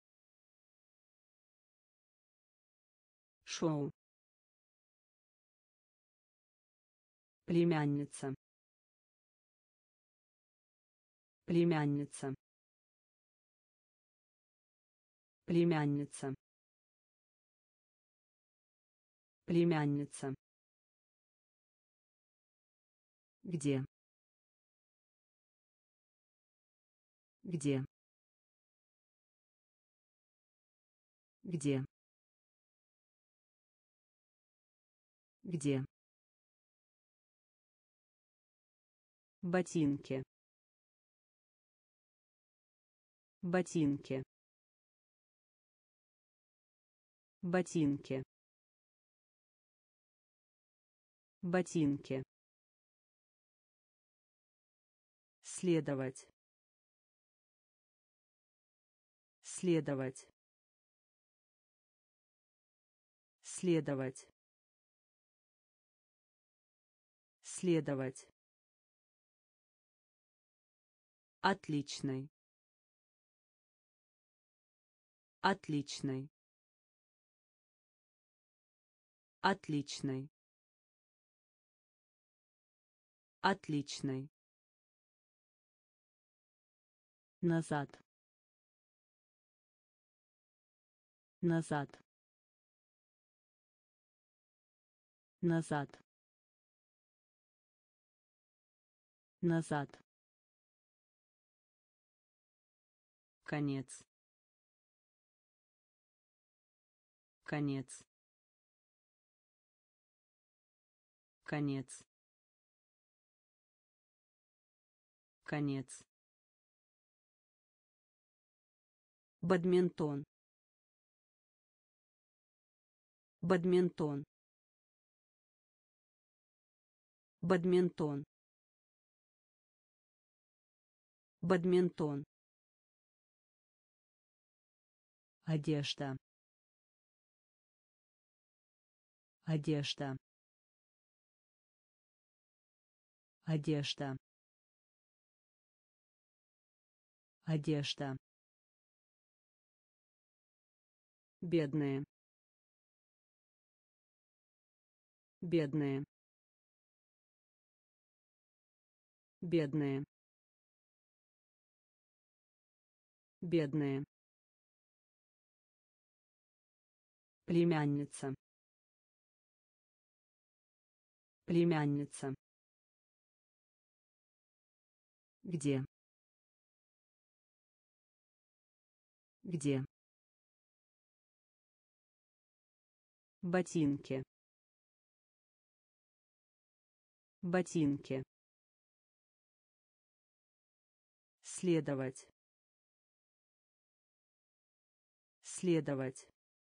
Шоу. Племянница. Племянница. Племянница. Племянница. Где? Где? Где? Где? Ботинки. Ботинки. Ботинки. Ботинки. Следовать. Следовать. Следовать. Следовать. Отличный. Отличный. Отличный. Отличный. Назад. Назад. Назад. Назад. Конец. Конец. Конец. Конец. Бадминтон. Бадминтон. Бадминтон. Бадминтон. Одежда. Одежда. Одежда. Одежда. Бедные. Бедные. Бедные. Бедные. Племянница. Племянница. Где? Где? Ботинки. Ботинки. Следовать. Следовать.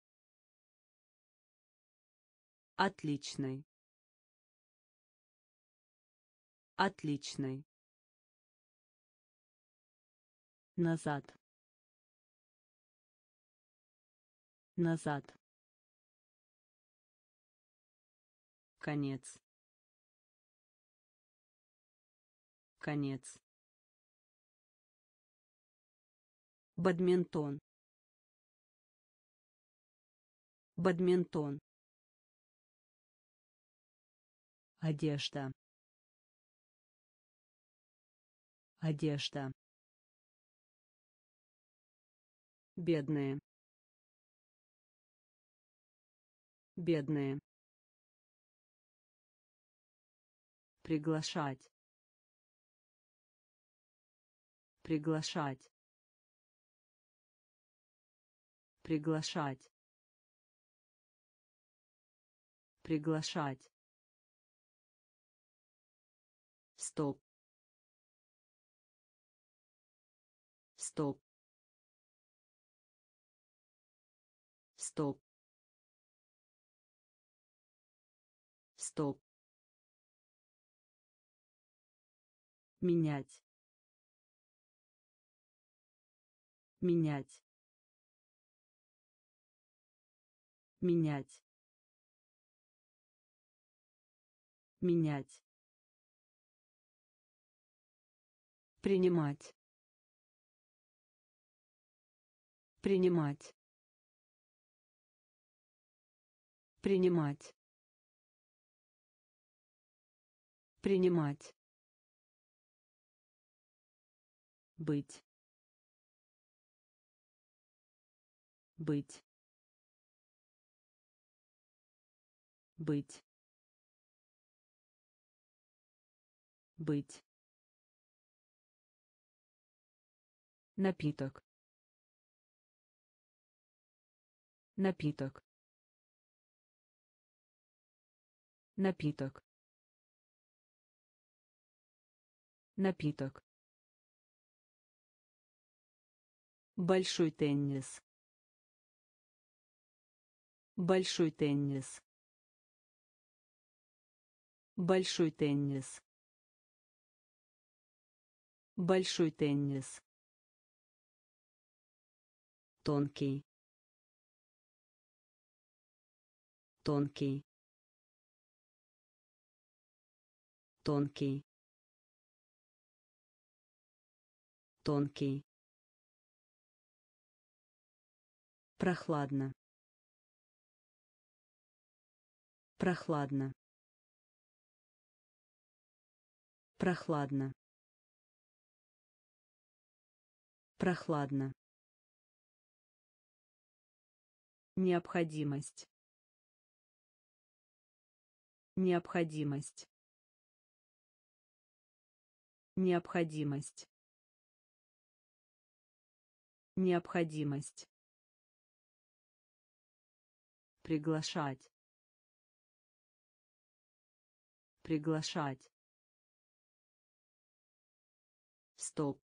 Отличный. Отличный. Назад. Назад. Конец. Конец. Бадминтон. Бадминтон. Одежда. Одежда. Бедные. Бедные. Приглашать. Приглашать. Приглашать. Приглашать. Стоп. Стоп. Стоп. Стоп. Менять. Менять. Менять. Менять. Принимать. Принимать. Принимать. Принимать. Быть. Быть. Быть. Быть. Напиток. Напиток. Напиток. Напиток. Большой теннис. Большой теннис. Большой теннис. Большой теннис. Тонкий. Тонкий. Тонкий. Тонкий. Прохладно. Прохладно. Прохладно. Прохладно. Необходимость. Необходимость. Необходимость. Необходимость. Приглашать. Приглашать. Стоп.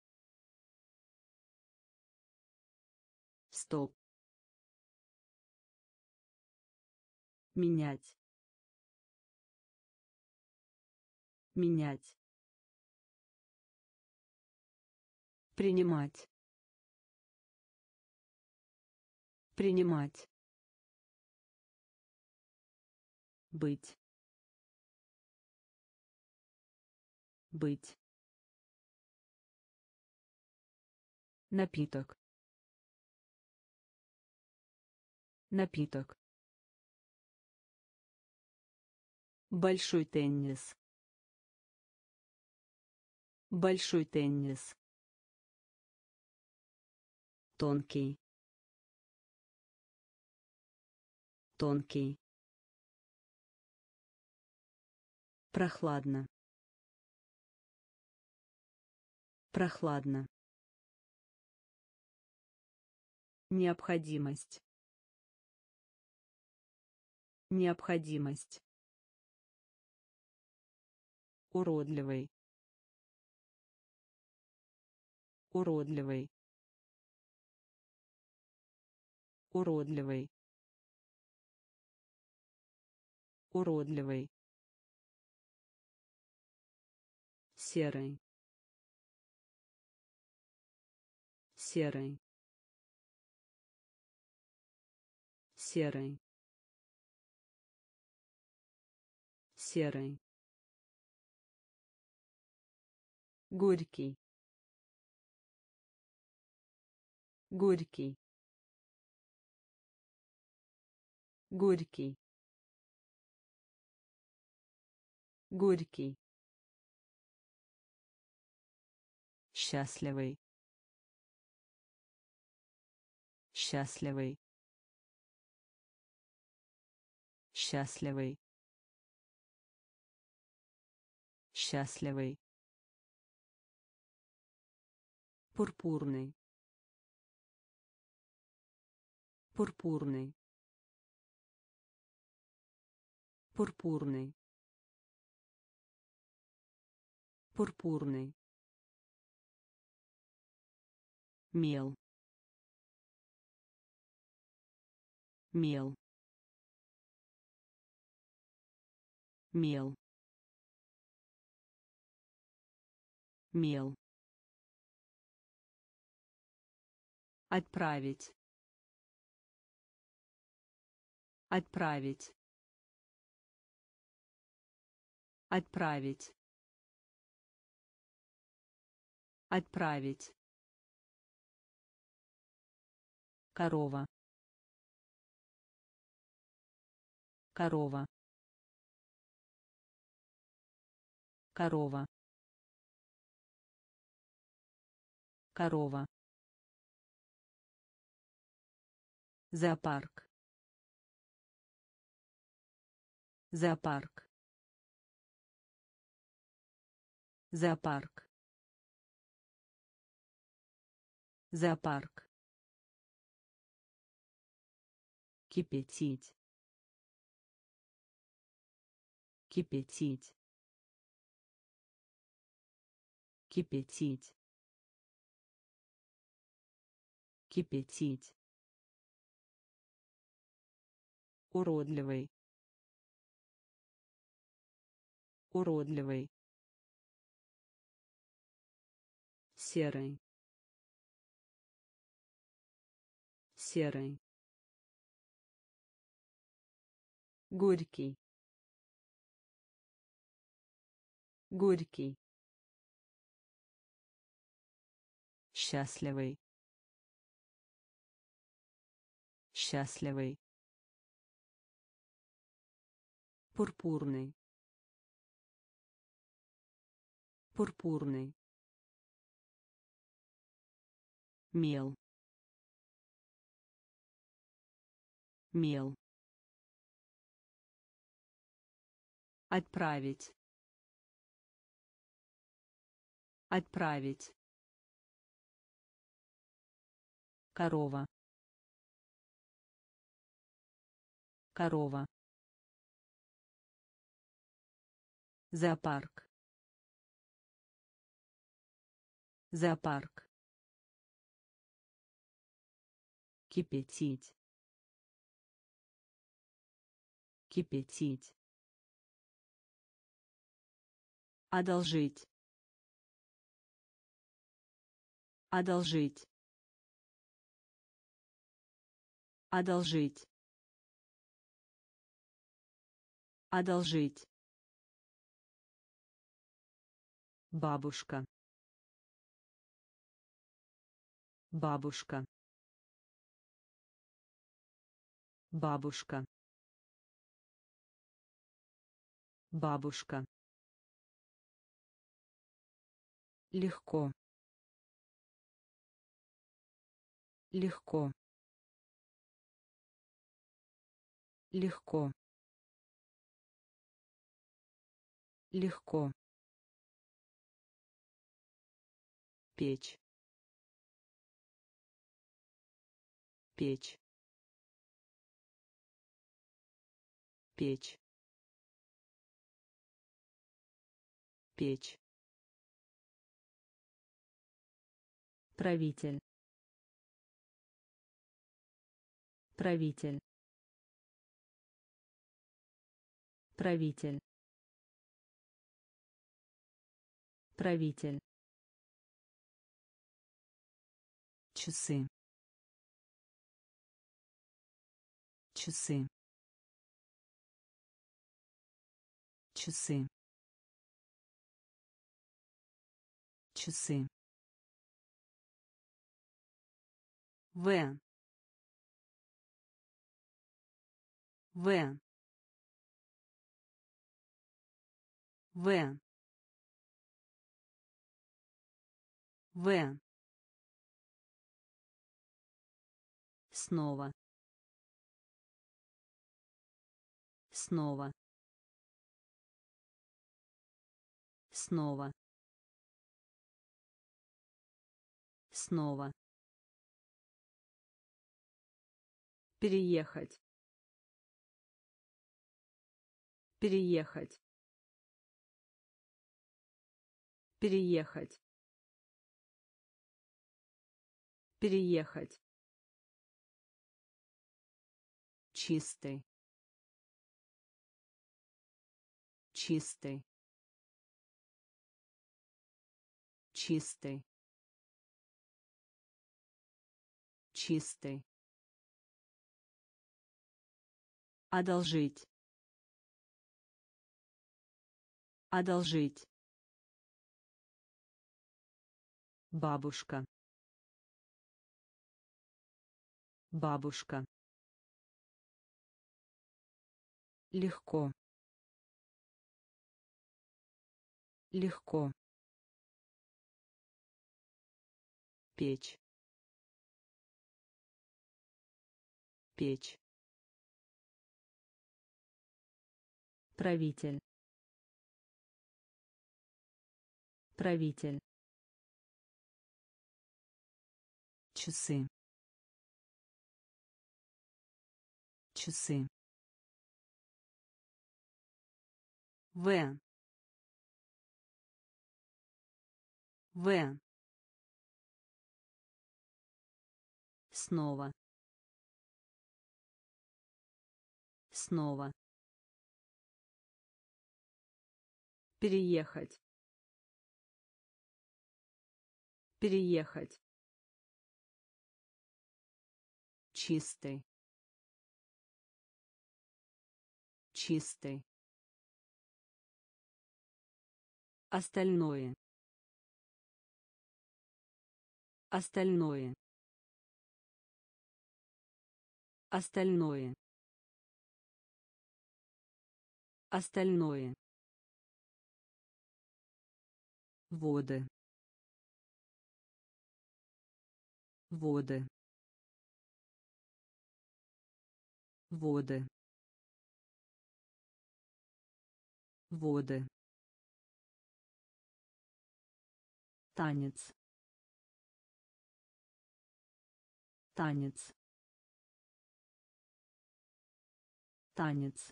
Стоп. Менять. Менять. Принимать. Принимать. Быть. Быть. Напиток. Напиток. Большой теннис. Большой теннис. Тонкий. Тонкий. Прохладно. Прохладно. Необходимость. Необходимость. Уродливый. Уродливый. Уродливый. Уродливый. Серый. Серый. Серый. Серый. Горький. Горький. Горький. Горький. Счастливый. Счастливый. Счастливый. Счастливый. Пурпурный. Пурпурный. Пурпурный. Пурпурный. Мел. Мел. Мел. Мел. Отправить. Отправить. Отправить. Отправить. Корова. Корова. Корова. Корова. Зоопарк. Зоопарк. Зоопарк. Зоопарк. Кипятить. Кипятить. Кипятить. Кипятить. Уродливый. Уродливый. Серый. Серый. Горький. Горький. Счастливый. Счастливый. Пурпурный. Пурпурный. Мел. Мел. Отправить. Отправить. Корова. Корова. Зоопарк. Зоопарк. Кипятить. Кипятить. Одолжить. Одолжить. Одолжить. Одолжить. Бабушка. Бабушка. Бабушка. Бабушка. Легко. Легко. Легко. Легко. Печь. Печь. Печь. Печь. Правитель. Правитель. Правитель. Правитель. Часы. Часы. Часы. Часы. В. В. В. В. Снова. Снова. снова, снова, переехать, переехать, переехать, переехать, чистый, чистый, чистый, чистый, одолжить, одолжить, бабушка, бабушка, легко, легко, печь, печь, правитель, правитель, часы, часы, В, В, снова, снова, переехать, переехать, чистый, чистый, остальное, остальное, остальное, остальное, воды, воды, воды, воды, танец, танец, танец,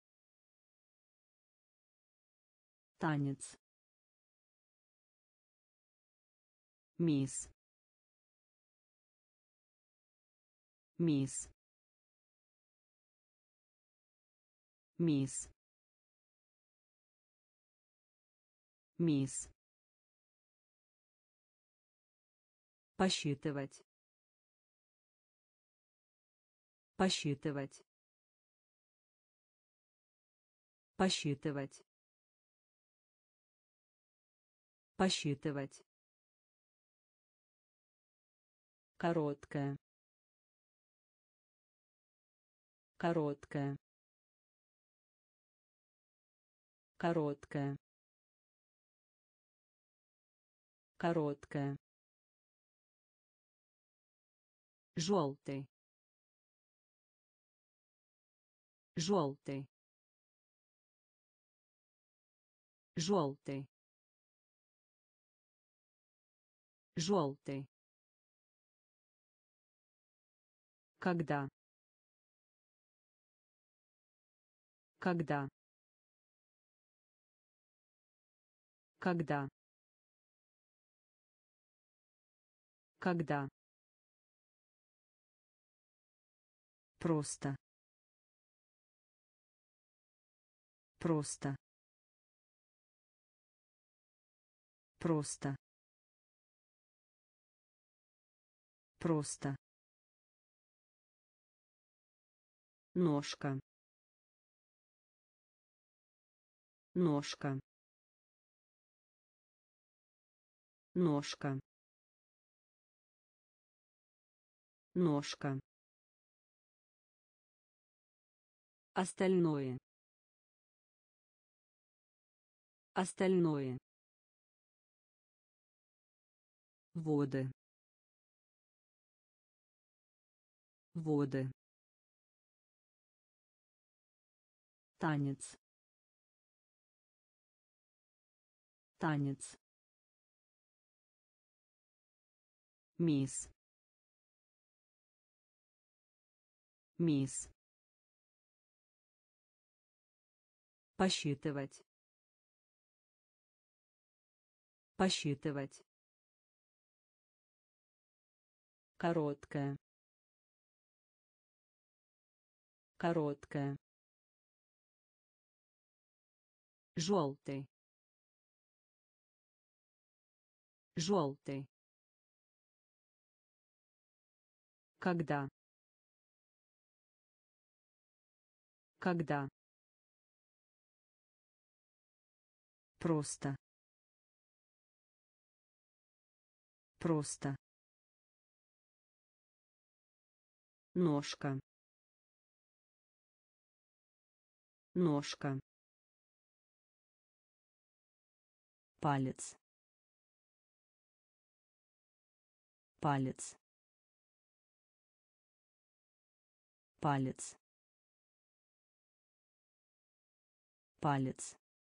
танец, мисс, мисс, мисс, мисс, посчитывать, посчитывать, посчитывать, посчитывать, короткая, короткая, короткая, короткая, желтый, желтый, желтый, желтый, когда, когда, когда, когда, просто, просто, просто, просто, ножка, ножка, ножка, ножка, остальное, остальное, воды, воды, танец, танец, мисс, мисс, посчитывать, посчитывать, короткая, короткая, желтый, желтый, когда, когда, просто, просто, ножка, ножка, палец, палец, палец, палец,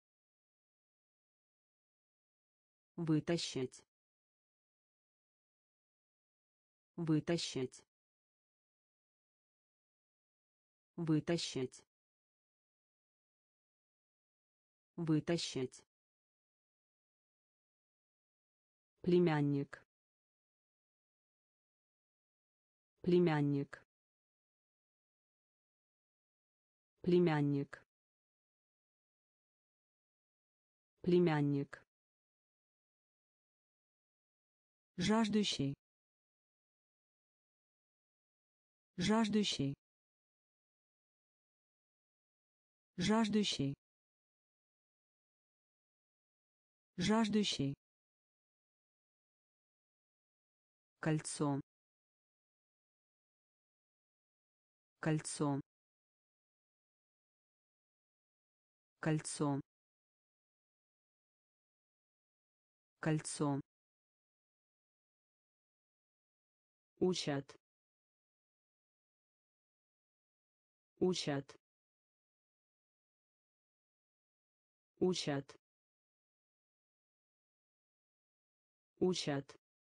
вытащить, вытащить, вытащить, вытащить, племянник, племянник, племянник, племянник, жаждущий, жаждущий, жаждущий, жаждущий, кольцо, кольцо, кольцо, кольцо, учат, учат, учат, учат,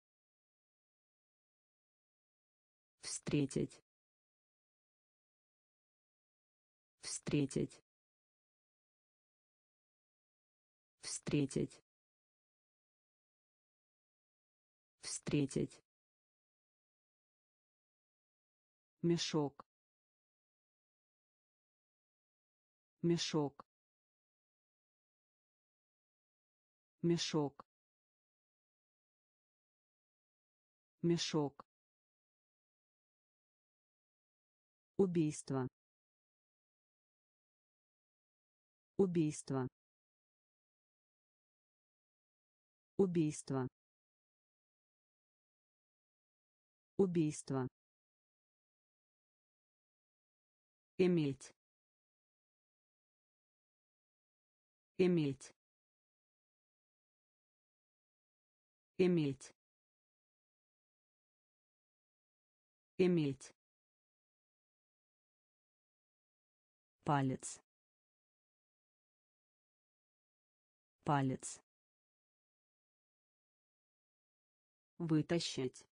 встретить, встретить, встретить, встретить, мешок, мешок, мешок, мешок, убийство, убийство, убийство, убийство, иметь, иметь, иметь, иметь, палец, палец, вытащить,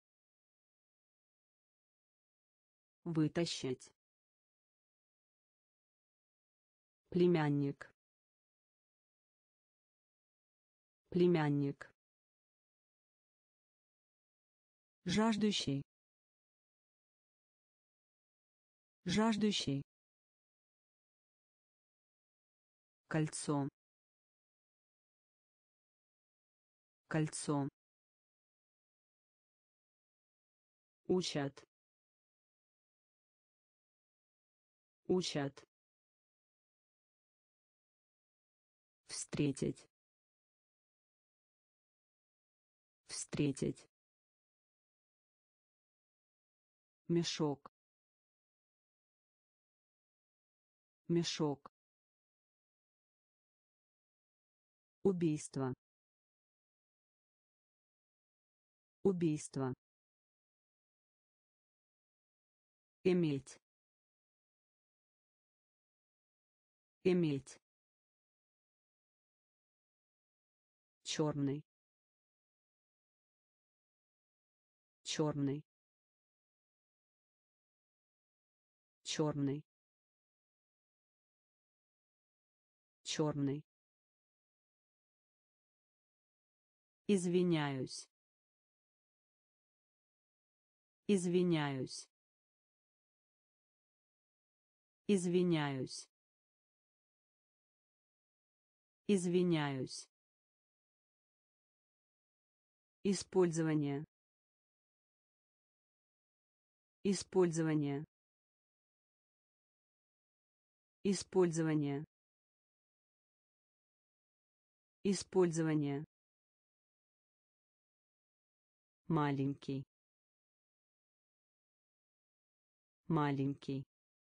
вытащить, племянник, племянник, жаждущий, жаждущий, кольцо, кольцо, учат, учат, встретить, встретить, мешок, мешок, убийство, убийство, иметь, иметь, черный, черный, черный, черный. Извиняюсь. Извиняюсь. Извиняюсь. Извиняюсь. Использование. Использование. Использование. Использование. Маленький. Маленький.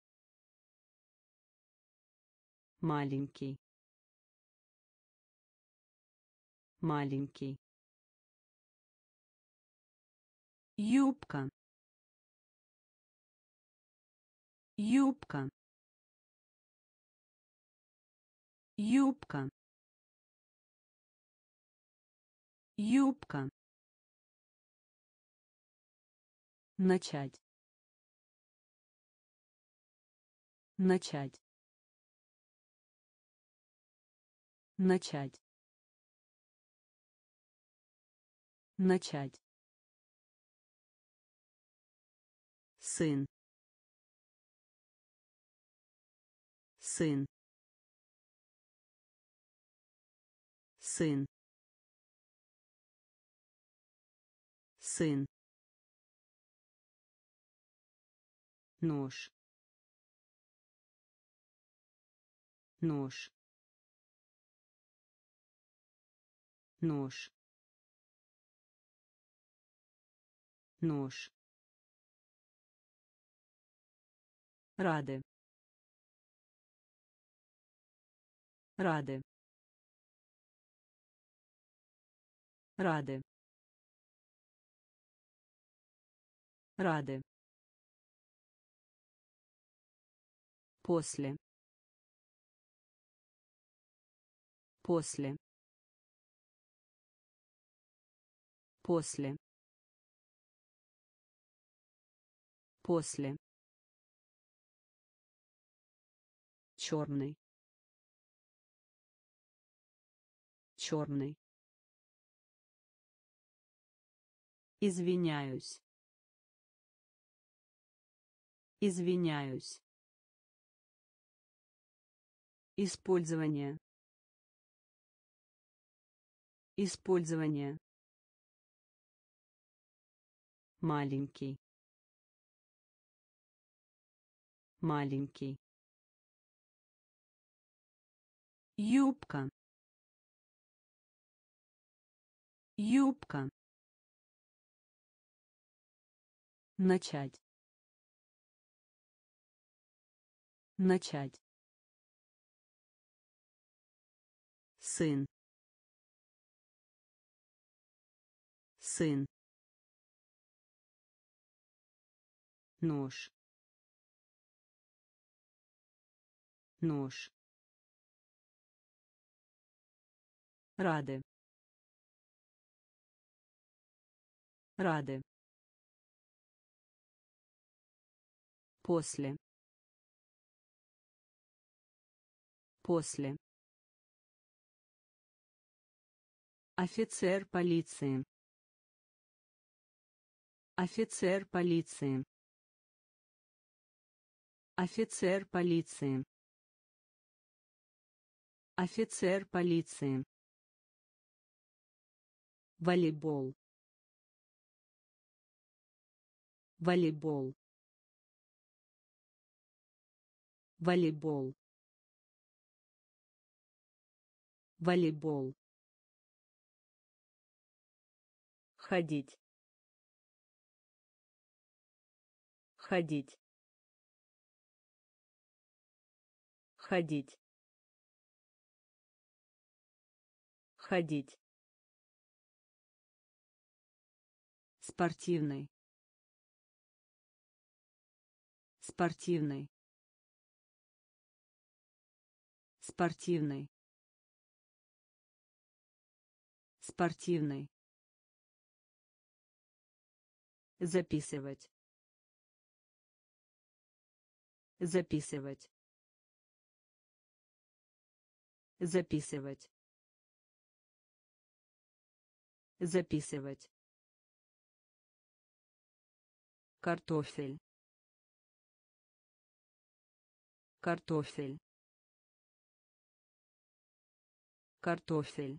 Маленький. Маленький. Юбка. Юбка. Юбка. Юбка. Начать. Начать. Начать. Начать. Сын. Сын. Сын. Сын. Нож. Нож. Нож. Нож. Рады. Рады. Рады. Рады. После. После. После. После. Черный. Черный. Извиняюсь. Извиняюсь. Использование. Использование. Маленький. Маленький. Юбка. Юбка. Начать. Начать. Сын. Сын. Нож. Нож. Рады. Рады. После. После. Офицер полиции. Офицер полиции. Офицер полиции. Офицер полиции. Волейбол. Волейбол. Волейбол. Волейбол. Ходить. Ходить. Ходить. Ходить. Спортивный. Спортивный. Спортивный. Спортивный. Записывать. Записывать. Записывать. Записывать. Картофель. Картофель. Картофель.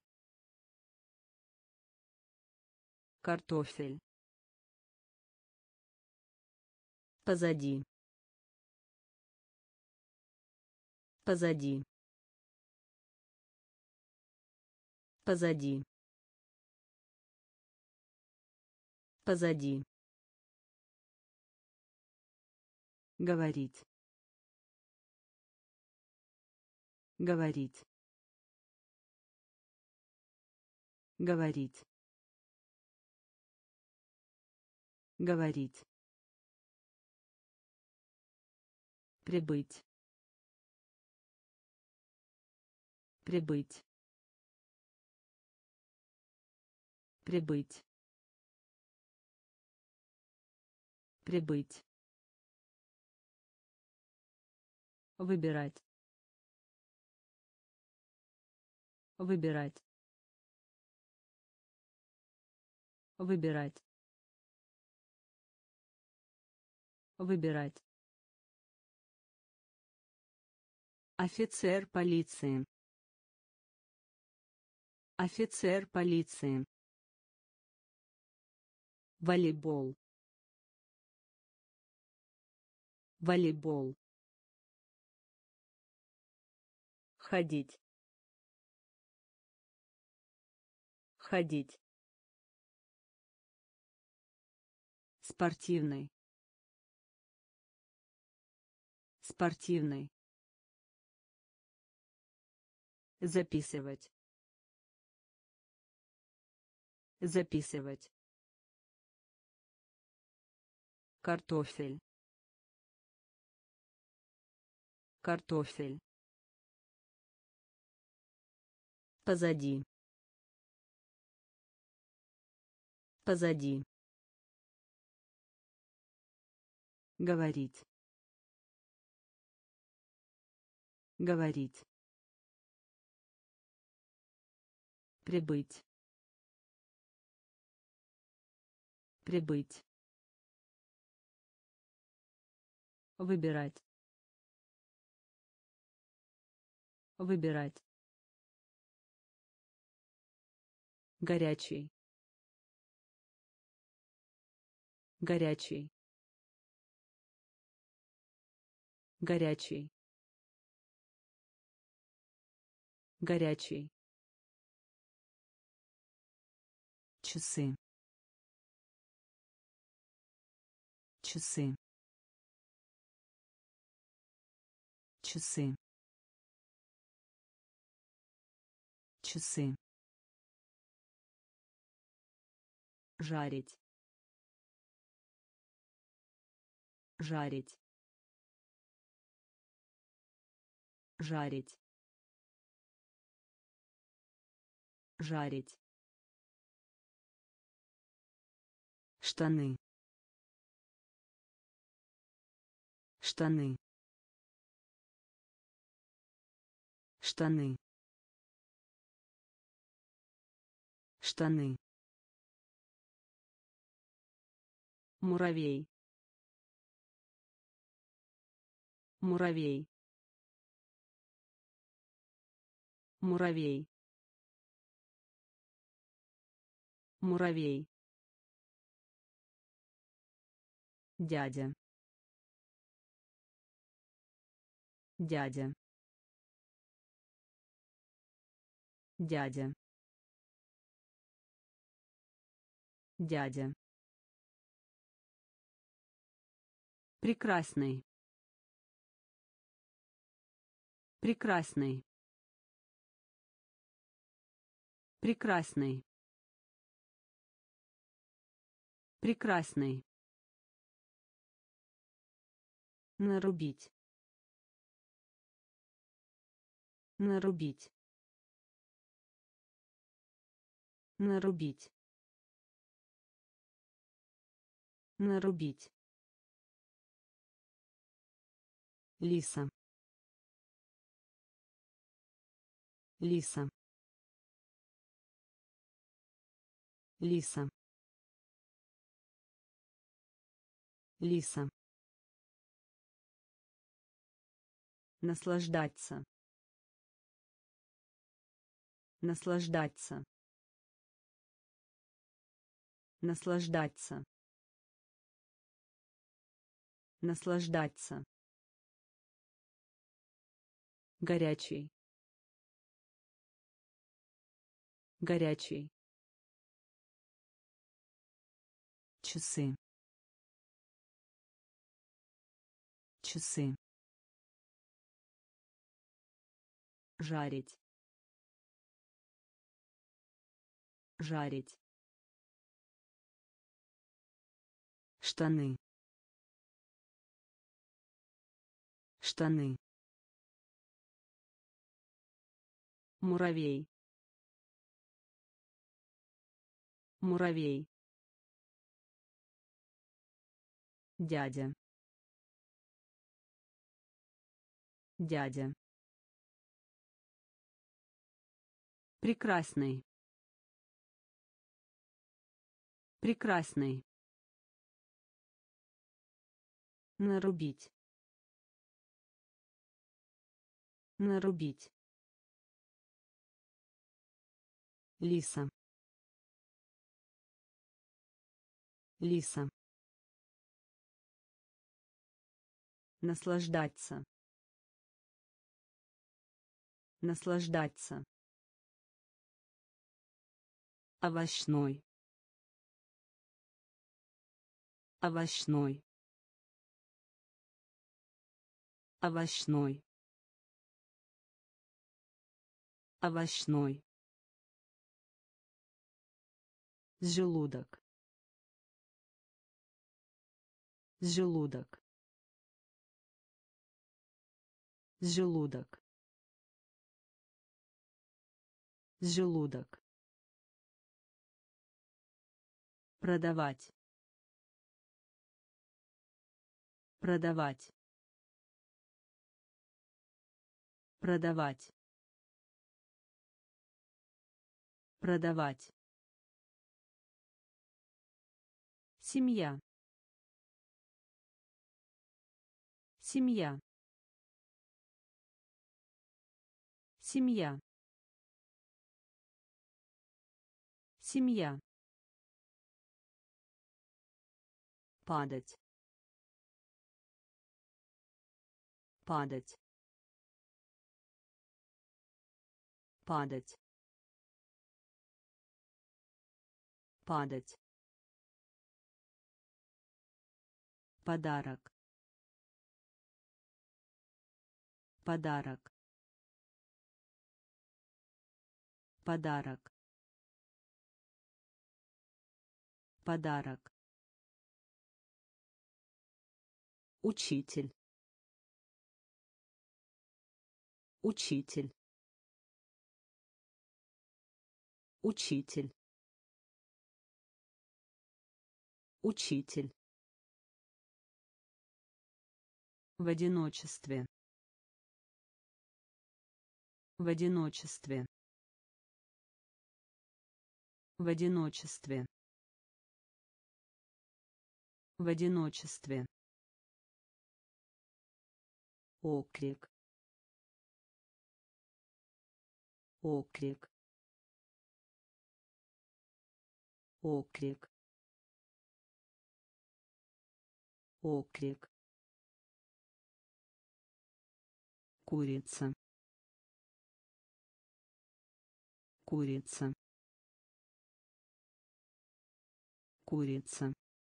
Картофель. Позади. Позади. Позади. Позади. Говорить. Говорить. Говорить. Говорить. Прибыть. Прибыть. Прибыть. Прибыть. Выбирать. Выбирать. Выбирать. Выбирать. Офицер полиции. Офицер полиции. Волейбол. Волейбол. Ходить. Ходить. Спортивный. Спортивный. Записывать. Записывать. Картофель. Картофель. Позади. Позади. Говорить. Говорить. Прибыть. Прибыть. Выбирать. Выбирать. Горячий. Горячий. Горячий. Горячий. Часы. Часы. Часы. Часы. Жарить. Жарить. Жарить. Жарить. Штаны. Штаны. Штаны. Штаны. Муравей. Муравей. Муравей. Муравей. Дядя. Дядя. Дядя. Дядя. Прекрасный. Прекрасный. Прекрасный. Прекрасный. Нарубить. Нарубить. Нарубить. Нарубить. Лиса. Лиса. Лиса. Лиса. Наслаждаться. Наслаждаться. Наслаждаться. Наслаждаться. Горячий. Горячий. Часы. Часы. Жарить. Жарить. Штаны. Штаны. Муравей. Муравей. Дядя. Дядя. Прекрасный. Прекрасный. Нарубить. Нарубить. Лиса. Лиса. Наслаждаться. Наслаждаться. Овощной. Овощной. Овощной. Овощной. Желудок. Желудок. Желудок. Желудок. Продавать. Продавать. Продавать. Продавать. Семья. Семья. Семья. Семья. Падать. Падать. Падать. Падать. Подарок. Подарок. Подарок. Подарок. Учитель. Учитель. Учитель. Учитель. В одиночестве. В одиночестве. В одиночестве. В одиночестве. Оклик. Оклик. Оклик. Оклик. Курица. Курица. Курица.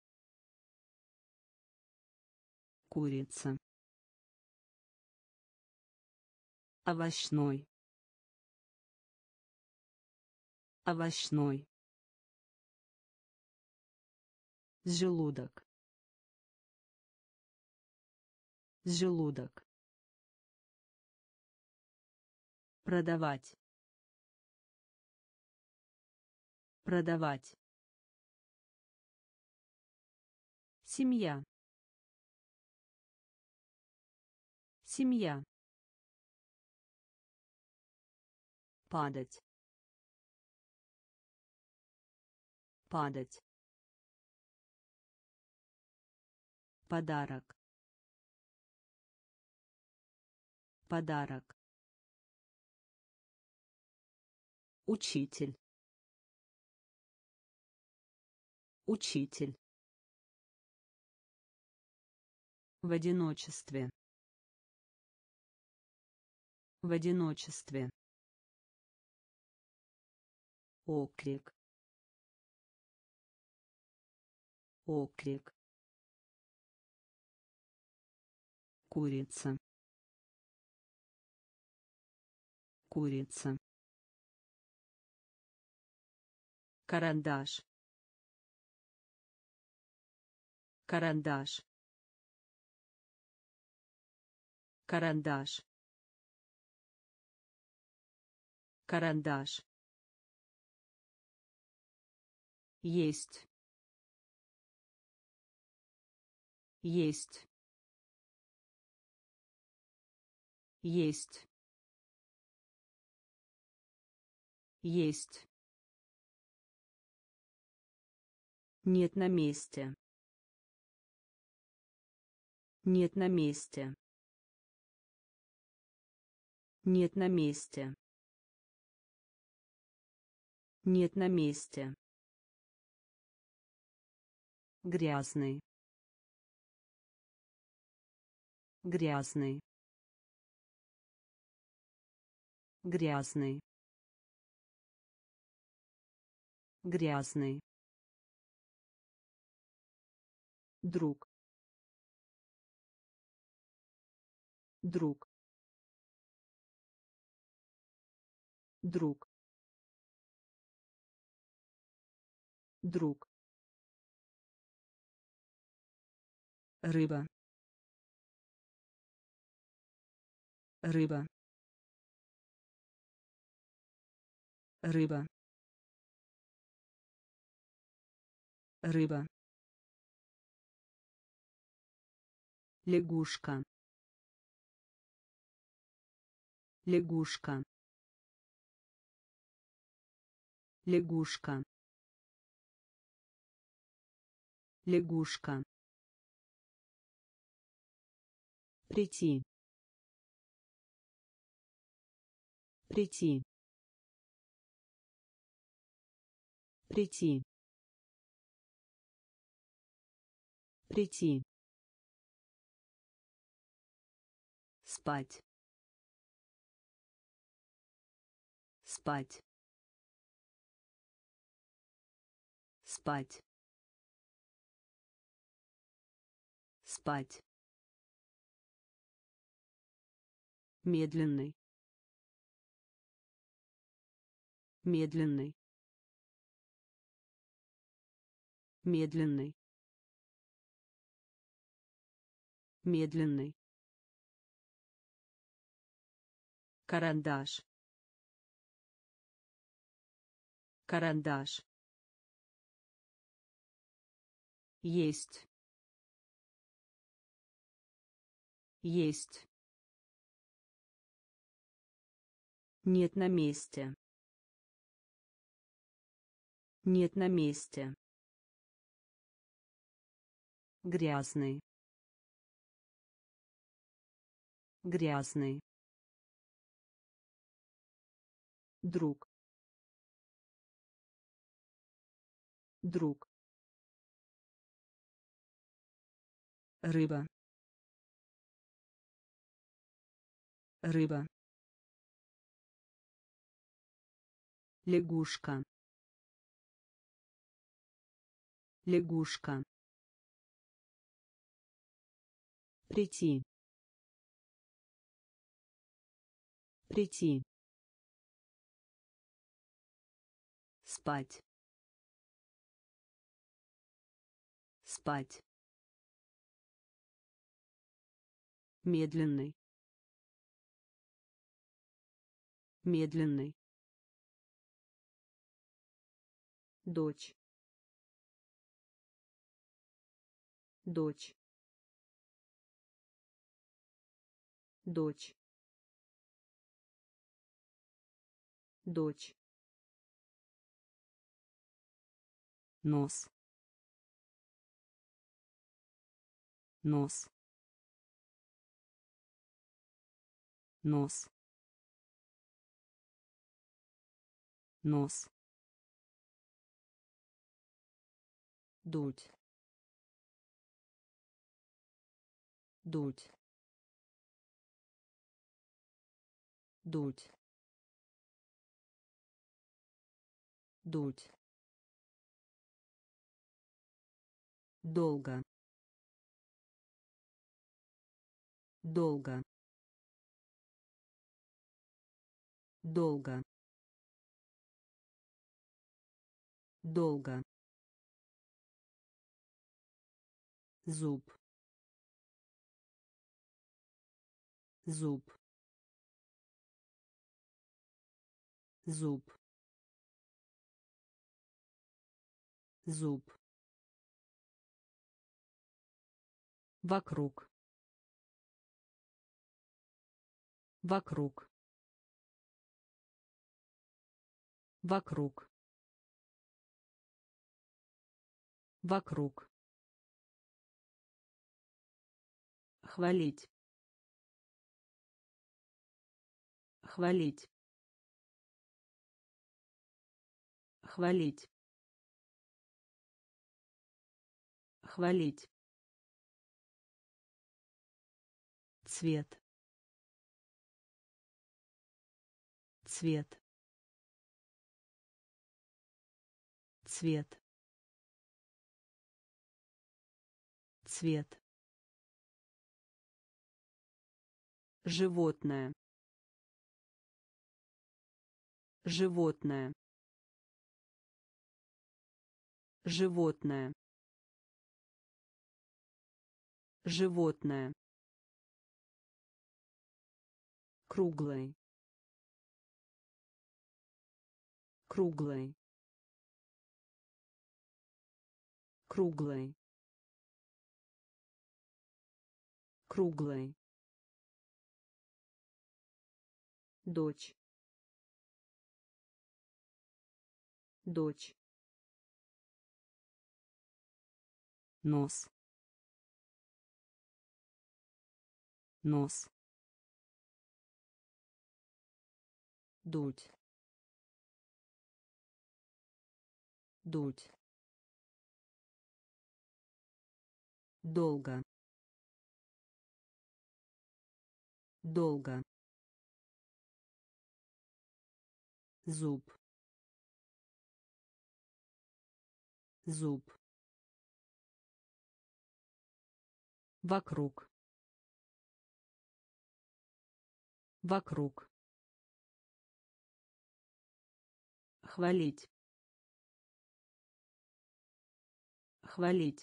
Курица. Овощной. Овощной. Желудок. Желудок. Продавать. Продавать. Семья. Семья. Падать. Падать. Подарок. Подарок. Учитель. Учитель. В одиночестве. В одиночестве. Оклик. Оклик. Курица. Курица. Карандаш. Карандаш. Карандаш. Карандаш. Есть. Есть. Есть. Есть. Нет на месте. Нет на месте. Нет на месте. Нет на месте. Грязный. Грязный. Грязный. Грязный. Друг. Друг. Друг. Друг. Рыба. Рыба. Рыба. Рыба. Лягушка. Лягушка. Лягушка. Лягушка. Прийти. Прийти. Прийти. Прийти. Спать. Спать. Спать. Спать. Медленный. Медленный. Медленный. Медленный. Карандаш. Карандаш. Есть. Есть. Нет на месте. Нет на месте. Грязный. Грязный. Друг. Друг. Рыба. Рыба. Лягушка. Лягушка. Прийти. Прийти. Спать. Спать. Медленный. Медленный. дочь, дочь, дочь, дочь, нос, нос, нос, нос, дуть, дуть, дуть, дуть, долго, долго, долго, долго, зуб, зуб, зуб, зуб, вокруг, вокруг, вокруг, вокруг, хвалить, хвалить, хвалить, хвалить, цвет, цвет, цвет, цвет, животное, животное, животное, животное, круглый, круглый, круглый, круглый, дочь, дочь, нос, нос, дуть, дуть, долго, долго, зуб, зуб, вокруг, вокруг, хвалить, хвалить,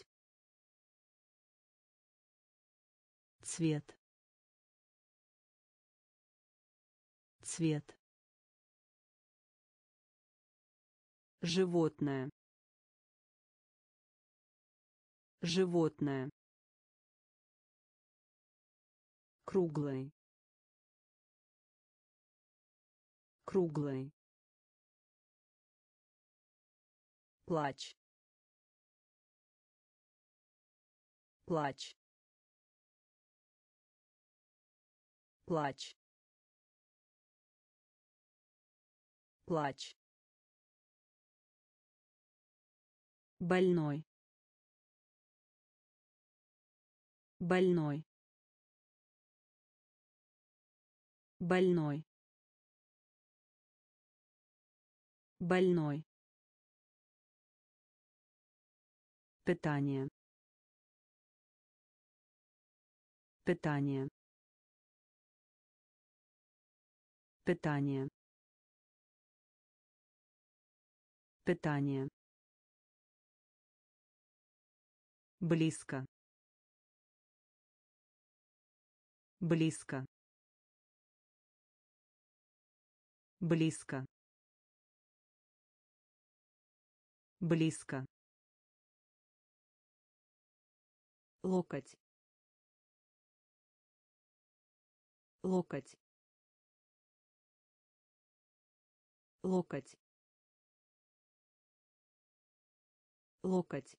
цвет, цвет, животное, животное, круглый, круглый, плач, плач, плач, плач, больной, больной, больной, больной, питание, питание, питание, питание, близко, близко, близко, Близко. Локоть. Локоть. Локоть. Локоть.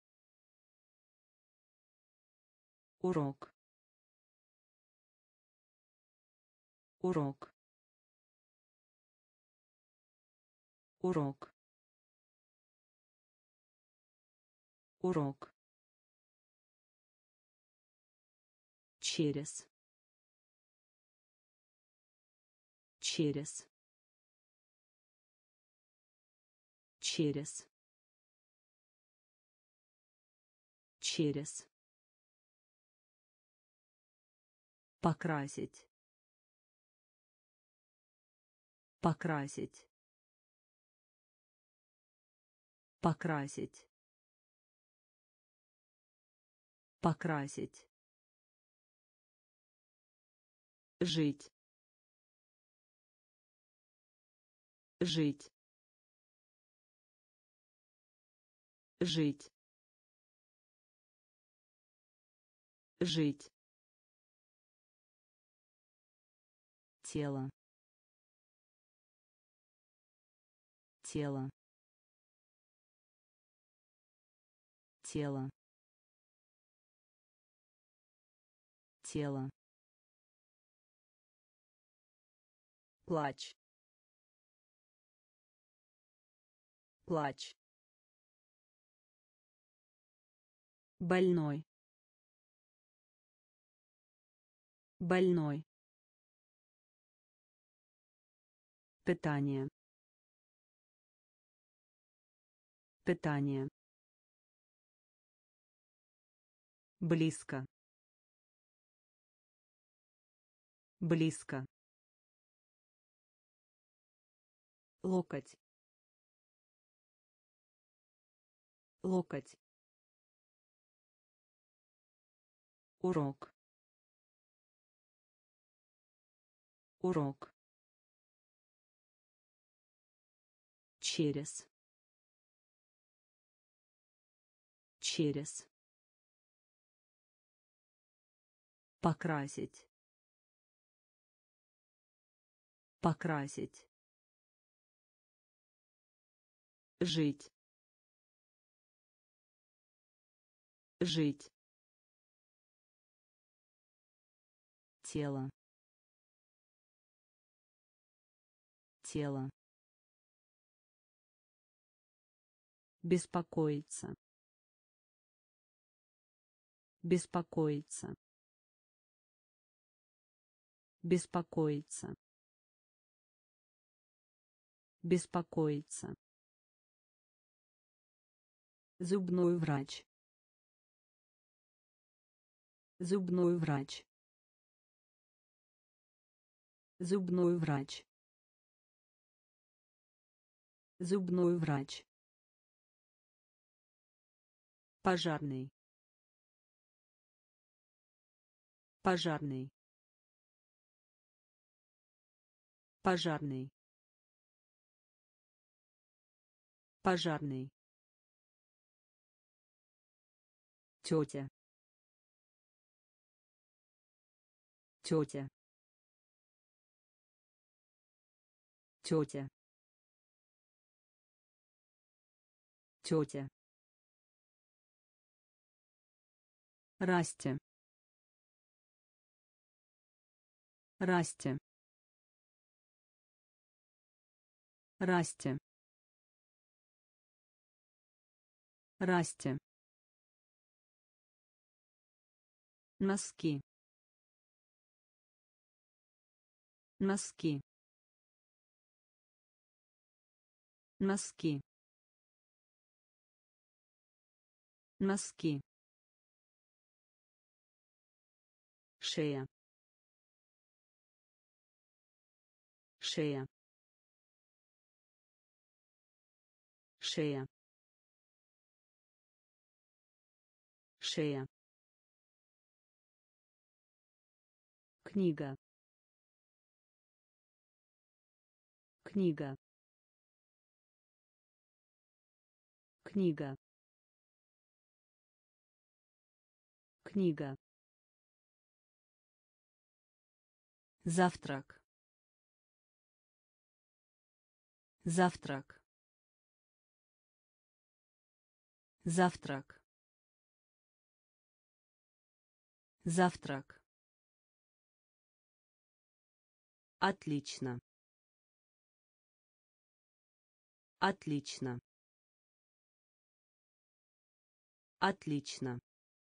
Урок. Урок. Урок. Урок. Через. Через. Через. Через. Покрасить. Покрасить. Покрасить. Покрасить. Жить. Жить. Жить. Жить. Тело. Тело. Тело. Тело. Плач. Плач. Больной. Больной. Питание. Питание. Близко. Близко. Локоть. Локоть. Урок. Урок. Через. Через. Покрасить. Покрасить. Жить. Жить. Тело. Тело. Беспокоиться. Беспокоиться. Беспокоиться. Беспокоиться. Зубной врач. Зубной врач. Зубной врач. Зубной врач. Пожарный. Пожарный. Пожарный. Пожарный. Тетя. Тетя. Тетя. Тетя. Расти. Расти. Расти. Расти. Носки. Носки. Носки. Носки. Шея. Шея. Шея. Шея. Книга. Книга. книга, книга, завтрак, завтрак, завтрак, завтрак. Отлично. Отлично. Отлично.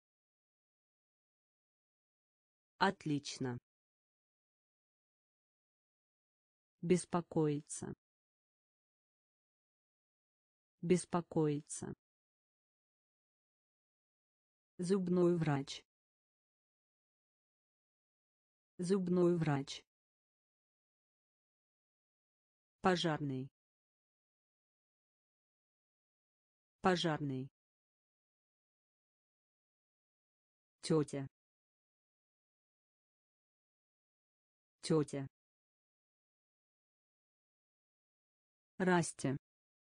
Отлично. Беспокоиться. Беспокоиться. Зубной врач. Зубной врач. Пожарный. Пожарный. Тетя. Тетя. Расти.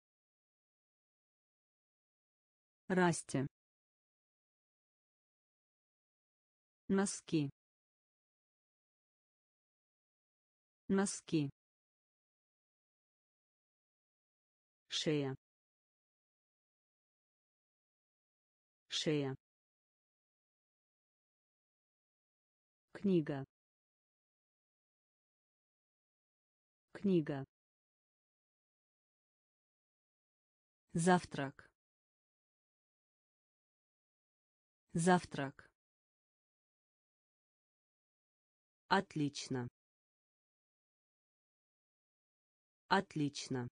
Расти. Носки. Носки. Шея. Шея. Книга. Книга. Завтрак. Завтрак. Отлично. Отлично.